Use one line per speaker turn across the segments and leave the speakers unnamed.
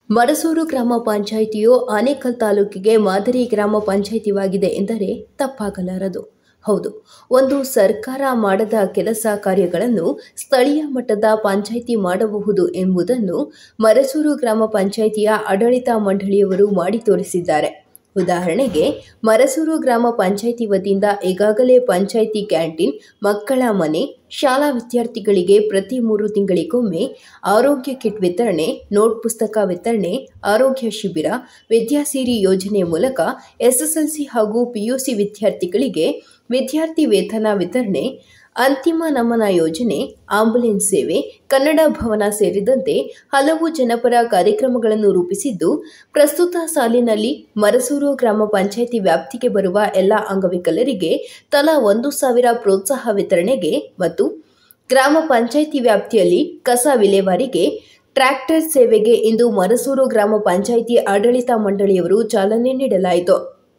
ಮರಸೂರು ಗ್ರಾಮ ಪಂಚಾಯಿತಿಯು ಆನೇಕಲ್ ತಾಲೂಕಿಗೆ ಮಾದರಿ ಗ್ರಾಮ ಪಂಚಾಯಿತಿಯಾಗಿದೆ ಎಂದರೆ ತಪ್ಪಾಗಲಾರದು. ಹೌದು, ಒಂದು ಸರ್ಕಾರ ಮಾಡದ ಕೆಲಸ ಕಾರ್ಯಗಳನ್ನು ಸ್ಥಳೀಯ ಮಟ್ಟದ ಪಂಚಾಯಿತಿ ಮಾಡಬಹುದು ಎಂಬುದನ್ನು ಮರಸೂರು ಗ್ರಾಮ ಪಂಚಾಯಿತಿಯ ಆಡಳಿತ ಮಂಡಳಿಯವರು ಮಾಡಿ ತೋರಿಸಿದ್ದಾರೆ. ಉದಾಹರಣೆಗೆ, ಮರಸೂರು ಗ್ರಾಮ ಪಂಚಾಯಿತಿ ವತಿಯಿಂದ ಈಗಾಗಲೇ ಪಂಚಾಯಿತಿ ಕ್ಯಾಂಟೀನ್, ಮಕ್ಕಳ ಮನೆ, ಶಾಲಾ ವಿದ್ಯಾರ್ಥಿಗಳಿಗೆ ಪ್ರತಿ 3 ತಿಂಗಳಿಗೊಮ್ಮೆ ಆರೋಗ್ಯ ಕಿಟ್ ವಿತರಣೆ, ನೋಟ್ ಪುಸ್ತಕ ವಿತರಣೆ, ಆರೋಗ್ಯ ಶಿಬಿರ, ವಿದ್ಯಾಸಿರಿ ಯೋಜನೆ ಮೂಲಕ ಎಸ್ಎಸ್ಎಲ್ಸಿ ಹಾಗೂ ಪಿಯುಸಿ ವಿದ್ಯಾರ್ಥಿಗಳಿಗೆ ವಿದ್ಯಾರ್ಥಿ ವೇತನ ವಿತರಣೆ, ಅಂತಿಮ ನಮನ ಯೋಜನೆ, ಆಂಬುಲೆನ್ಸ್ ಸೇವೆ, ಕನ್ನಡ ಭವನ ಸೇರಿದಂತೆ ಹಲವು ಜನಪರ ಕಾರ್ಯಕ್ರಮಗಳನ್ನು ರೂಪಿಸಿದ್ದು, ಪ್ರಸ್ತುತ ಸಾಲಿನಲ್ಲಿ ಮರಸೂರು ಗ್ರಾಮ ಪಂಚಾಯಿತಿ ವ್ಯಾಪ್ತಿಗೆ ಬರುವ ಎಲ್ಲ ಅಂಗವಿಕಲರಿಗೆ ತಲಾ 1,000 ಪ್ರೋತ್ಸಾಹ ವಿತರಣೆಗೆ ಮತ್ತು ಗ್ರಾಮ ಪಂಚಾಯಿತಿ ವ್ಯಾಪ್ತಿಯಲ್ಲಿ ಕಸ ವಿಲೇವಾರಿಗೆ, ಟ್ರ್ಯಾಕ್ಟರ್ ಸೇವೆಗೆ ಇಂದು ಮರಸೂರು ಗ್ರಾಮ ಪಂಚಾಯಿತಿ ಆಡಳಿತ ಮಂಡಳಿಯವರು ಚಾಲನೆ ನೀಡಲಾಯಿತು.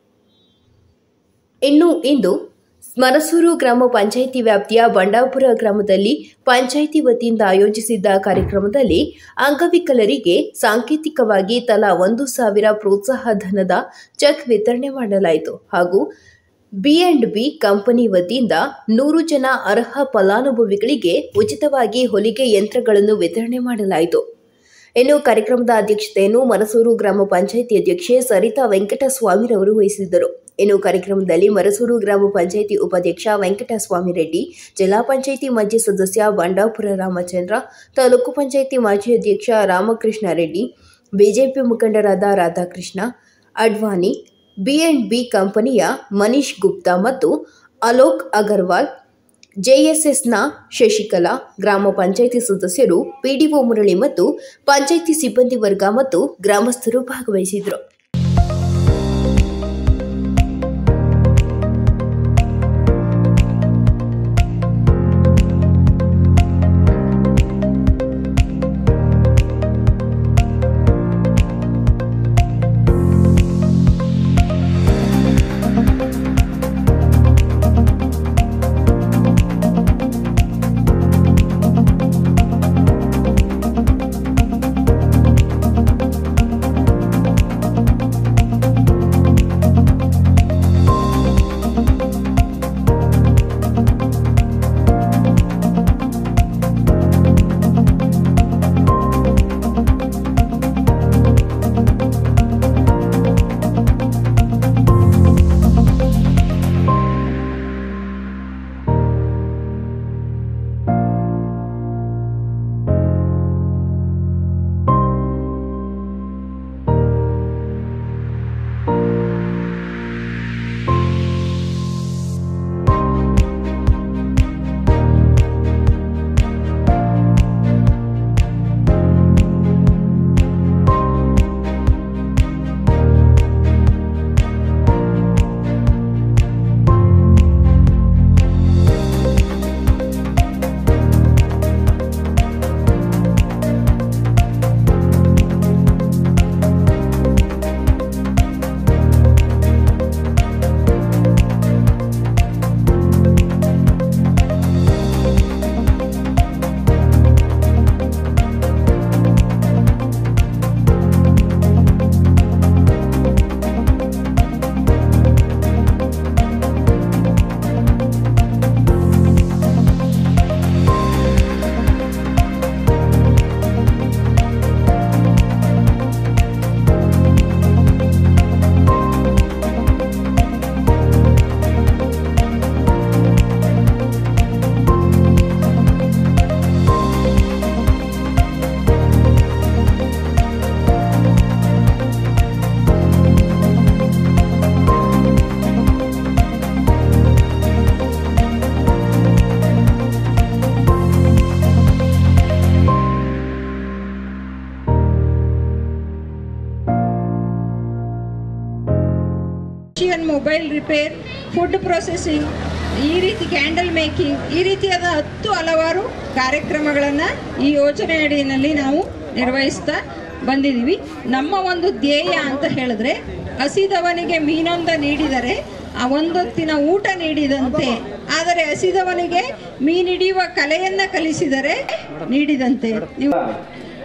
ಇಂದು ಮರಸೂರು ಗ್ರಾಮ ಪಂಚಾಯಿತಿ ವ್ಯಾಪ್ತಿಯ ಬಂಡಾಪುರ ಗ್ರಾಮದಲ್ಲಿ ಪಂಚಾಯಿತಿ ವತಿಯಿಂದ ಆಯೋಜಿಸಿದ್ದ ಕಾರ್ಯಕ್ರಮದಲ್ಲಿ ಅಂಗವಿಕಲರಿಗೆ ಸಾಂಕೇತಿಕವಾಗಿ ತಲಾ 1,000 ಪ್ರೋತ್ಸಾಹ ಧನದ ಚೆಕ್ ವಿತರಣೆ ಮಾಡಲಾಯಿತು ಹಾಗೂ B&B ಕಂಪನಿ ವತಿಯಿಂದ 100 ಜನ ಅರ್ಹ ಫಲಾನುಭವಿಗಳಿಗೆ ಉಚಿತವಾಗಿ ಹೊಲಿಗೆ ಯಂತ್ರಗಳನ್ನು ವಿತರಣೆ ಮಾಡಲಾಯಿತು. ಇನ್ನು ಕಾರ್ಯಕ್ರಮದ ಅಧ್ಯಕ್ಷತೆಯನ್ನು ಮರಸೂರು ಗ್ರಾಮ ಪಂಚಾಯಿತಿ ಅಧ್ಯಕ್ಷೆ ಸರಿತಾ ವೆಂಕಟಸ್ವಾಮಿರವರು ವಹಿಸಿದ್ದರು. ಇನ್ನು ಕಾರ್ಯಕ್ರಮದಲ್ಲಿ ಮರಸೂರು ಗ್ರಾಮ ಪಂಚಾಯಿತಿ ಉಪಾಧ್ಯಕ್ಷ ವೆಂಕಟಸ್ವಾಮಿ ರೆಡ್ಡಿ, ಜಿಲ್ಲಾ ಪಂಚಾಯಿತಿ ಮಾಜಿ ಸದಸ್ಯ ಬಂಡಾಪುರ ರಾಮಚಂದ್ರ, ತಾಲೂಕು ಪಂಚಾಯಿತಿ ಮಾಜಿ ಅಧ್ಯಕ್ಷ ರಾಮಕೃಷ್ಣ ರೆಡ್ಡಿ, ಬಿಜೆಪಿ ಮುಖಂಡರಾದ ರಾಧಾಕೃಷ್ಣ ಅಡ್ವಾನಿ, B&B ಕಂಪನಿಯ ಮನೀಶ್ ಗುಪ್ತಾ ಮತ್ತು ಅಲೋಕ್ ಅಗರ್ವಾಲ್, ಜೆಎಸ್ಎಸ್ನ ಶಶಿಕಲಾ, ಗ್ರಾಮ ಪಂಚಾಯಿತಿ ಸದಸ್ಯರು, ಪಿಡಿಒ ಮುರಳಿ ಮತ್ತು ಪಂಚಾಯಿತಿ ಸಿಬ್ಬಂದಿ ವರ್ಗ ಮತ್ತು ಗ್ರಾಮಸ್ಥರು ಭಾಗವಹಿಸಿದರು.
ಮೊಬೈಲ್ ರಿಪೇರ್, ಫುಡ್ ಪ್ರೊಸೆಸಿಂಗ್, ಈ ರೀತಿ ಕ್ಯಾಂಡಲ್ ಮೇಕಿಂಗ್, ಈ ರೀತಿಯಾದ 10 ಹಲವಾರು ಕಾರ್ಯಕ್ರಮಗಳನ್ನು ಈ ಯೋಜನೆ ಅಡಿಯಲ್ಲಿ ನಾವು ನಿರ್ವಹಿಸ್ತಾ ಬಂದಿದ್ದೀವಿ. ನಮ್ಮ ಒಂದು ಧ್ಯೇಯ ಅಂತ ಹೇಳಿದ್ರೆ, ಹಸಿದವನಿಗೆ ಮೀನೊಂದ ನೀಡಿದರೆ ಆ ಒಂದೊತ್ತಿನ ಊಟ ನೀಡಿದಂತೆ, ಆದರೆ ಹಸಿದವನಿಗೆ ಮೀನಿಡಿಯುವ ಕಲೆಯನ್ನು ಕಲಿಸಿದರೆ ನೀಡಿದಂತೆ. ನೀವು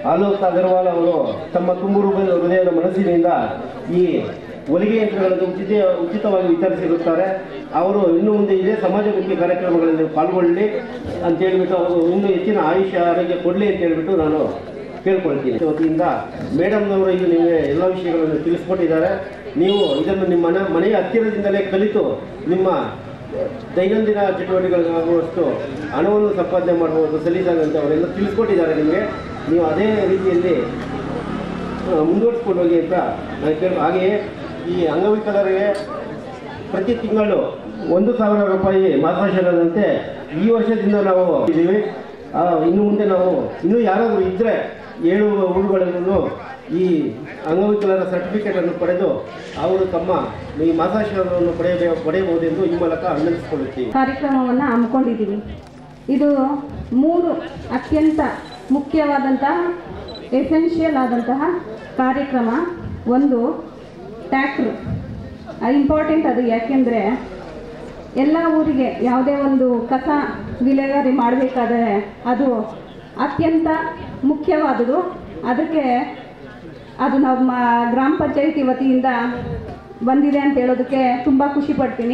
ಆಲೋಕ್ ಅಗರ್ವಾಲ್ ಅವರು ತಮ್ಮ ತುಂಬು ಹೃದಯದ ಮನಸ್ಸಿನಿಂದ ಈ ಹೊಲಿಗೆ ಯಂತ್ರಗಳನ್ನು ಉಚಿತವಾಗಿ ವಿತರಿಸಿರುತ್ತಾರೆ. ಅವರು ಇನ್ನು ಮುಂದೆ ಇದೇ ಸಮಾಜಮುಖಿ ಕಾರ್ಯಕ್ರಮಗಳಲ್ಲಿ ಪಾಲ್ಗೊಳ್ಳಿ ಅಂತ ಹೇಳ್ಬಿಟ್ಟು ಅವರು ಇನ್ನೂ ಹೆಚ್ಚಿನ ಆಯುಷ್ಯ ಆರೋಗ್ಯ ಕೊಡಲಿ ಅಂತ ಹೇಳ್ಬಿಟ್ಟು ನಾನು ಕೇಳ್ಕೊಳ್ತೀನಿ. ವತಿಯಿಂದ ಮೇಡಮ್ನವರು ಈಗ ನಿಮಗೆ ಎಲ್ಲ ವಿಷಯಗಳನ್ನು ತಿಳಿಸ್ಕೊಟ್ಟಿದ್ದಾರೆ. ನೀವು ಇದನ್ನು ನಿಮ್ಮ ಮನೆಯ ಹತ್ತಿರದಿಂದಲೇ ಕಲಿತು ನಿಮ್ಮ ದೈನಂದಿನ ಚಟುವಟಿಕೆಗಳಾಗುವಷ್ಟು ಹಣವನ್ನು ಸಂಪಾದನೆ ಮಾಡಬಹುದು ಸಲೀಸಾಗಂತ ಅವರೆಲ್ಲ ತಿಳಿಸ್ಕೊಟ್ಟಿದ್ದಾರೆ ನಿಮಗೆ. ನೀವು ಅದೇ ರೀತಿಯಲ್ಲಿ ಮುಂದುವರಿಸ್ಕೊಂಡು ಹೋಗಿ ಅಂತ ನಾನು ಹಾಗೆಯೇ ಈ ಅಂಗವಿಕಲರಿಗೆ ಪ್ರತಿ ತಿಂಗಳು 1,000 ರೂಪಾಯಿ ಮಾಸಾಶನದಂತೆ ಈ ವರ್ಷದಿಂದ ನಾವು ಇದ್ದೀವಿ. ಇನ್ನು ಮುಂದೆ ನಾವು ಇನ್ನೂ ಯಾರಾದರೂ ಇದ್ದರೆ 7 ಊರುಗಳಲ್ಲೂ ಈ ಅಂಗವಿಕಲರ ಸರ್ಟಿಫಿಕೇಟನ್ನು ಪಡೆದು ಅವರು ತಮ್ಮ ಈ ಮಾಸಾಶನವನ್ನು ಪಡೆಯಬಹುದೆಂದು ಈ ಮೂಲಕ ವಿನಂತಿಸಿಕೊಳ್ಳುತ್ತೀವಿ.
ಕಾರ್ಯಕ್ರಮವನ್ನು ಹಮ್ಮಿಕೊಂಡಿದ್ದೀವಿ. ಇದು 3 ಅತ್ಯಂತ ಮುಖ್ಯವಾದಂತಹ ಎಸೆನ್ಷಿಯಲ್ ಆದಂತಹ ಕಾರ್ಯಕ್ರಮ. ಒಂದು ಟ್ಯಾಕ್ಟ್ರ್ ಇಂಪಾರ್ಟೆಂಟ್. ಅದು ಯಾಕೆಂದರೆ ಎಲ್ಲ ಊರಿಗೆ ಯಾವುದೇ ಒಂದು ಕಸ ವಿಲೇವಾರಿ ಮಾಡಬೇಕಾದರೆ ಅದು ಅತ್ಯಂತ ಮುಖ್ಯವಾದುದು. ಅದಕ್ಕೆ ಅದು ನಮ್ಮ ಗ್ರಾಮ ಪಂಚಾಯಿತಿ ವತಿಯಿಂದ ಬಂದಿದೆ ಅಂತ ಹೇಳೋದಕ್ಕೆ ತುಂಬ ಖುಷಿ ಪಡ್ತೀನಿ.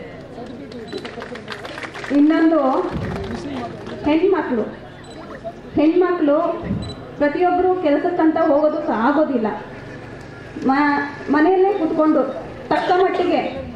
ಇನ್ನೊಂದು ಹೆಣ್ಮಕ್ಳು ಪ್ರತಿಯೊಬ್ಬರು ಕೆಲಸಕ್ಕಂತ ಹೋಗೋದಕ್ಕೆ ಆಗೋದಿಲ್ಲ. ಮನೆಯಲ್ಲೇ ಕೂತ್ಕೊಂಡು ತಕ್ಕ ಮಟ್ಟಿಗೆ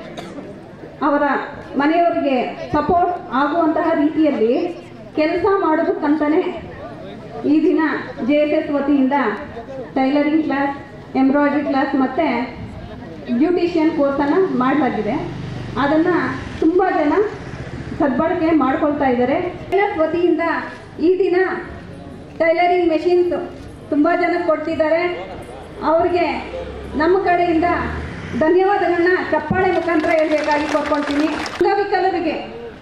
ಅವರ ಮನೆಯವರಿಗೆ ಸಪೋರ್ಟ್ ಆಗುವಂತಹ ರೀತಿಯಲ್ಲಿ ಕೆಲಸ ಮಾಡೋದಕ್ಕಂತಲೇ ಈ ದಿನ JSS ವತಿಯಿಂದ ಟೈಲರಿಂಗ್ ಕ್ಲಾಸ್, ಎಂಬ್ರಾಯ್ಡ್ರಿ ಕ್ಲಾಸ್ ಮತ್ತು ಬ್ಯೂಟಿಷಿಯನ್ ಕೋರ್ಸನ್ನು ಮಾಡಲಾಗಿದೆ. ಅದನ್ನು ತುಂಬ ಜನ ಸದ್ಬಳಕೆ ಮಾಡ್ಕೊಳ್ತಾ ಇದ್ದಾರೆ. JSS ವತಿಯಿಂದ ಈ ದಿನ ಟೈಲರಿಂಗ್ ಮೆಷಿನ್ಸ್ ತುಂಬ ಜನಕ್ಕೆ ಕೊಡ್ತಿದ್ದಾರೆ. ಅವ್ರಿಗೆ ನಮ್ಮ ಕಡೆಯಿಂದ ಧನ್ಯವಾದಗಳನ್ನ ಚಪ್ಪಾಳೆ ಮುಖಾಂತರ ಹೇಳಬೇಕಾಗಿ ಕೊಡ್ಕೊಳ್ತೀನಿ. ಅಂಗವಿಕಲರಿಗೆ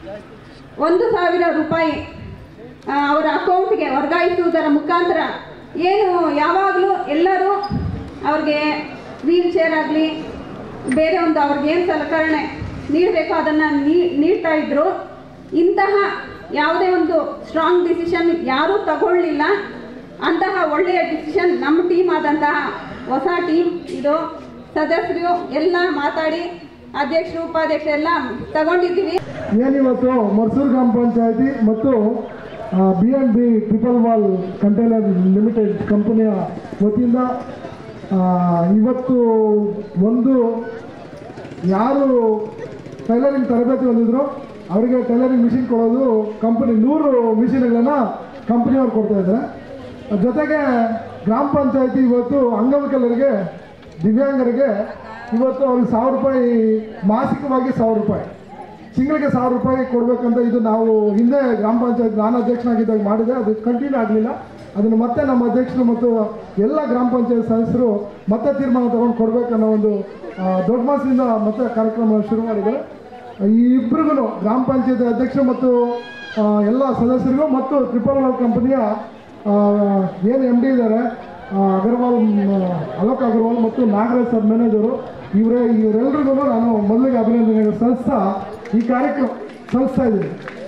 1,000 ರೂಪಾಯಿ ಅವರ ಅಕೌಂಟ್ಗೆ ವರ್ಗಾಯಿಸುವುದರ ಮುಖಾಂತರ ಏನು ಯಾವಾಗಲೂ ಎಲ್ಲರೂ ಅವ್ರಿಗೆ ವೀಲ್ ಚೇರ್ ಆಗಲಿ ಬೇರೆ ಒಂದು ಅವ್ರಿಗೇನು ಸಲಕರಣೆ ನೀಡಬೇಕು ಅದನ್ನು ನೀಡ್ತಾ ಇದ್ದರು. ಇಂತಹ ಯಾವುದೇ ಒಂದು ಸ್ಟ್ರಾಂಗ್ ಡಿಸಿಷನ್ ಯಾರೂ ತಗೊಳ್ಳಿಲ್ಲ. ಅಂತಹ ಒಳ್ಳೆಯ ಡಿಸಿಷನ್ ನಮ್ಮ ಟೀಮ್ ಆದಂತಹ ಹೊಸ ಟೀಮ್ ಇದು. ಸದಸ್ಯರು ಎಲ್ಲ ಮಾತಾಡಿ ಅಧ್ಯಕ್ಷರು ಉಪಾಧ್ಯಕ್ಷರು ಎಲ್ಲ ತಗೊಂಡಿದ್ದೀವಿ.
ಏನಿವತ್ತು ಮರ್ಸೂರು ಗ್ರಾಮ ಪಂಚಾಯತಿ ಮತ್ತು B&B triple wall container limited ಕಂಪನಿಯ ವತಿಯಿಂದ ಇವತ್ತು ಒಂದು ಯಾರು ಟೈಲರಿಂಗ್ ತರಬೇತಿ ಹೊಂದಿದ್ರು ಅವರಿಗೆ ಟೈಲರಿಂಗ್ ಮಿಷಿನ್ ಕೊಡೋದು ಕಂಪನಿ 100 ಮಿಷಿನ್ಗಳನ್ನು ಕಂಪನಿಯವ್ರು ಕೊಡ್ತಾ ಇದ್ದಾರೆ. ಜೊತೆಗೆ ಗ್ರಾಮ ಪಂಚಾಯತಿ ಇವತ್ತು ಅಂಗವಿಕಲರಿಗೆ ದಿವ್ಯಾಂಗರಿಗೆ ಇವತ್ತು ಅವ್ರಿಗೆ 1,000 ರೂಪಾಯಿ ಮಾಸಿಕವಾಗಿ 1,000 ರೂಪಾಯಿ ತಿಂಗಳಿಗೆ 1,000 ರೂಪಾಯಿ ಕೊಡಬೇಕಂತ ಇದು ನಾವು ಹಿಂದೆ ಗ್ರಾಮ ಪಂಚಾಯತ್ ನಾನು ಅಧ್ಯಕ್ಷನಾಗಿದ್ದಾಗ ಮಾಡಿದೆ. ಅದು ಕಂಟಿನ್ಯೂ ಆಗಲಿಲ್ಲ. ಅದನ್ನು ಮತ್ತೆ ನಮ್ಮ ಅಧ್ಯಕ್ಷರು ಮತ್ತು ಎಲ್ಲ ಗ್ರಾಮ ಪಂಚಾಯತ್ ಸದಸ್ಯರು ಮತ್ತೆ ತೀರ್ಮಾನ ತಗೊಂಡು ಕೊಡಬೇಕನ್ನೋ ಒಂದು ದೊಡ್ಡ ಮನಸ್ಸಿನಿಂದ ಮತ್ತೆ ಕಾರ್ಯಕ್ರಮ ಶುರು ಮಾಡಿದ್ದಾರೆ. ಈ ಇಬ್ಬರಿಗೂ ಗ್ರಾಮ ಪಂಚಾಯತ್ ಅಧ್ಯಕ್ಷರು ಮತ್ತು ಎಲ್ಲ ಸದಸ್ಯರಿಗೂ ಮತ್ತು ಟ್ರಿಪಲ್ ವಾಲ್ ಕಂಪನಿಯ ಏನು MD ಇದ್ದಾರೆ ಅಲೋಕ್ ಅಗರ್ವಾಲ್ ಮತ್ತು ನಾಗರಾಜ್ ಸರ್ ಮ್ಯಾನೇಜರು ಇವರೆಲ್ಲರಿಗೂ ನಾನು ಮೊದಲಿಗೆ ಅಭಿನಂದನೆಗಳು ಸಲ್ಲಿಸ್ತಾ ಈ ಕಾರ್ಯಕ್ರಮ ಸಲ್ಲಿಸ್ತಾ ಇದ್ದೀನಿ.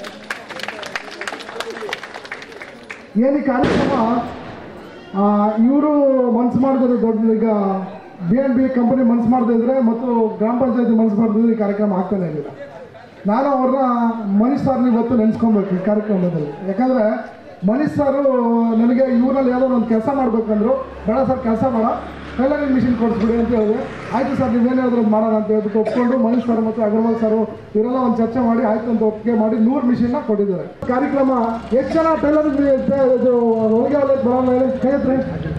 ಏನು ಈ ಕಾರ್ಯಕ್ರಮ ಇವರು ಮನಸ್ಸು ಮಾಡಿದ್ರೆ ದೊಡ್ಡ ಈಗ B&B ಕಂಪನಿ ಮನಸ್ಸು ಮಾಡದೇ ಇದ್ರೆ ಮತ್ತು ಗ್ರಾಮ ಪಂಚಾಯತಿ ಮನಸ್ಸು ಮಾಡಿದ್ರೆ ಈ ಕಾರ್ಯಕ್ರಮ ಆಗ್ತಾನೆ ಇರಲಿಲ್ಲ. ನಾನು ಅವ್ರನ್ನ ಮನೀಶ್ ಸರ್ನ ಇವತ್ತು ನೆನೆಸ್ಕೊಬೇಕು ಈ ಕಾರ್ಯಕ್ರಮದಲ್ಲಿ. ಯಾಕಂದರೆ ಮನೀಶ್ ಸರು ನನಗೆ ಇವ್ರಲ್ಲಿ ಯಾವುದೋ ಒಂದು ಕೆಲಸ ಮಾಡಬೇಕಂದ್ರು, ಬೇಡ ಸರ್ ಕೆಲಸ ಮಾಡ ಟೈಲರಿಂಗ್ ಮಿಷಿನ್ ಕೊಡಿಸ್ಬಿಡಿ ಅಂತ ಹೇಳಿದೆ. ಆಯಿತು ಸರ್ ನೀವೇನು ಹೇಳಿದ್ರು ಮಾಡೋಣ ಅಂತ ಹೇಳ್ಬಿಟ್ಟು ಒಪ್ಕೊಂಡು ಮನೀಶ್ ಸರ್ ಮತ್ತು ಅಗರ್ವಾಲ್ ಸರು ಇವರೆಲ್ಲ ಒಂದು ಚರ್ಚೆ ಮಾಡಿ ಆಯ್ತು ಅಂತ ಒಪ್ಪಿಗೆ ಮಾಡಿ 100 ಮಿಷಿನ್ನ ಕೊಟ್ಟಿದ್ದಾರೆ. ಕಾರ್ಯಕ್ರಮ ಎಷ್ಟು ಜನ ಟೈಲರಿಂಗ್ ಇದು ಹೊಲಿಗೆ ಹೊಲಿಗೆ ಬರೋಲ್ಲ ಹೇಳಿ ಕೈ ಹತ್ರ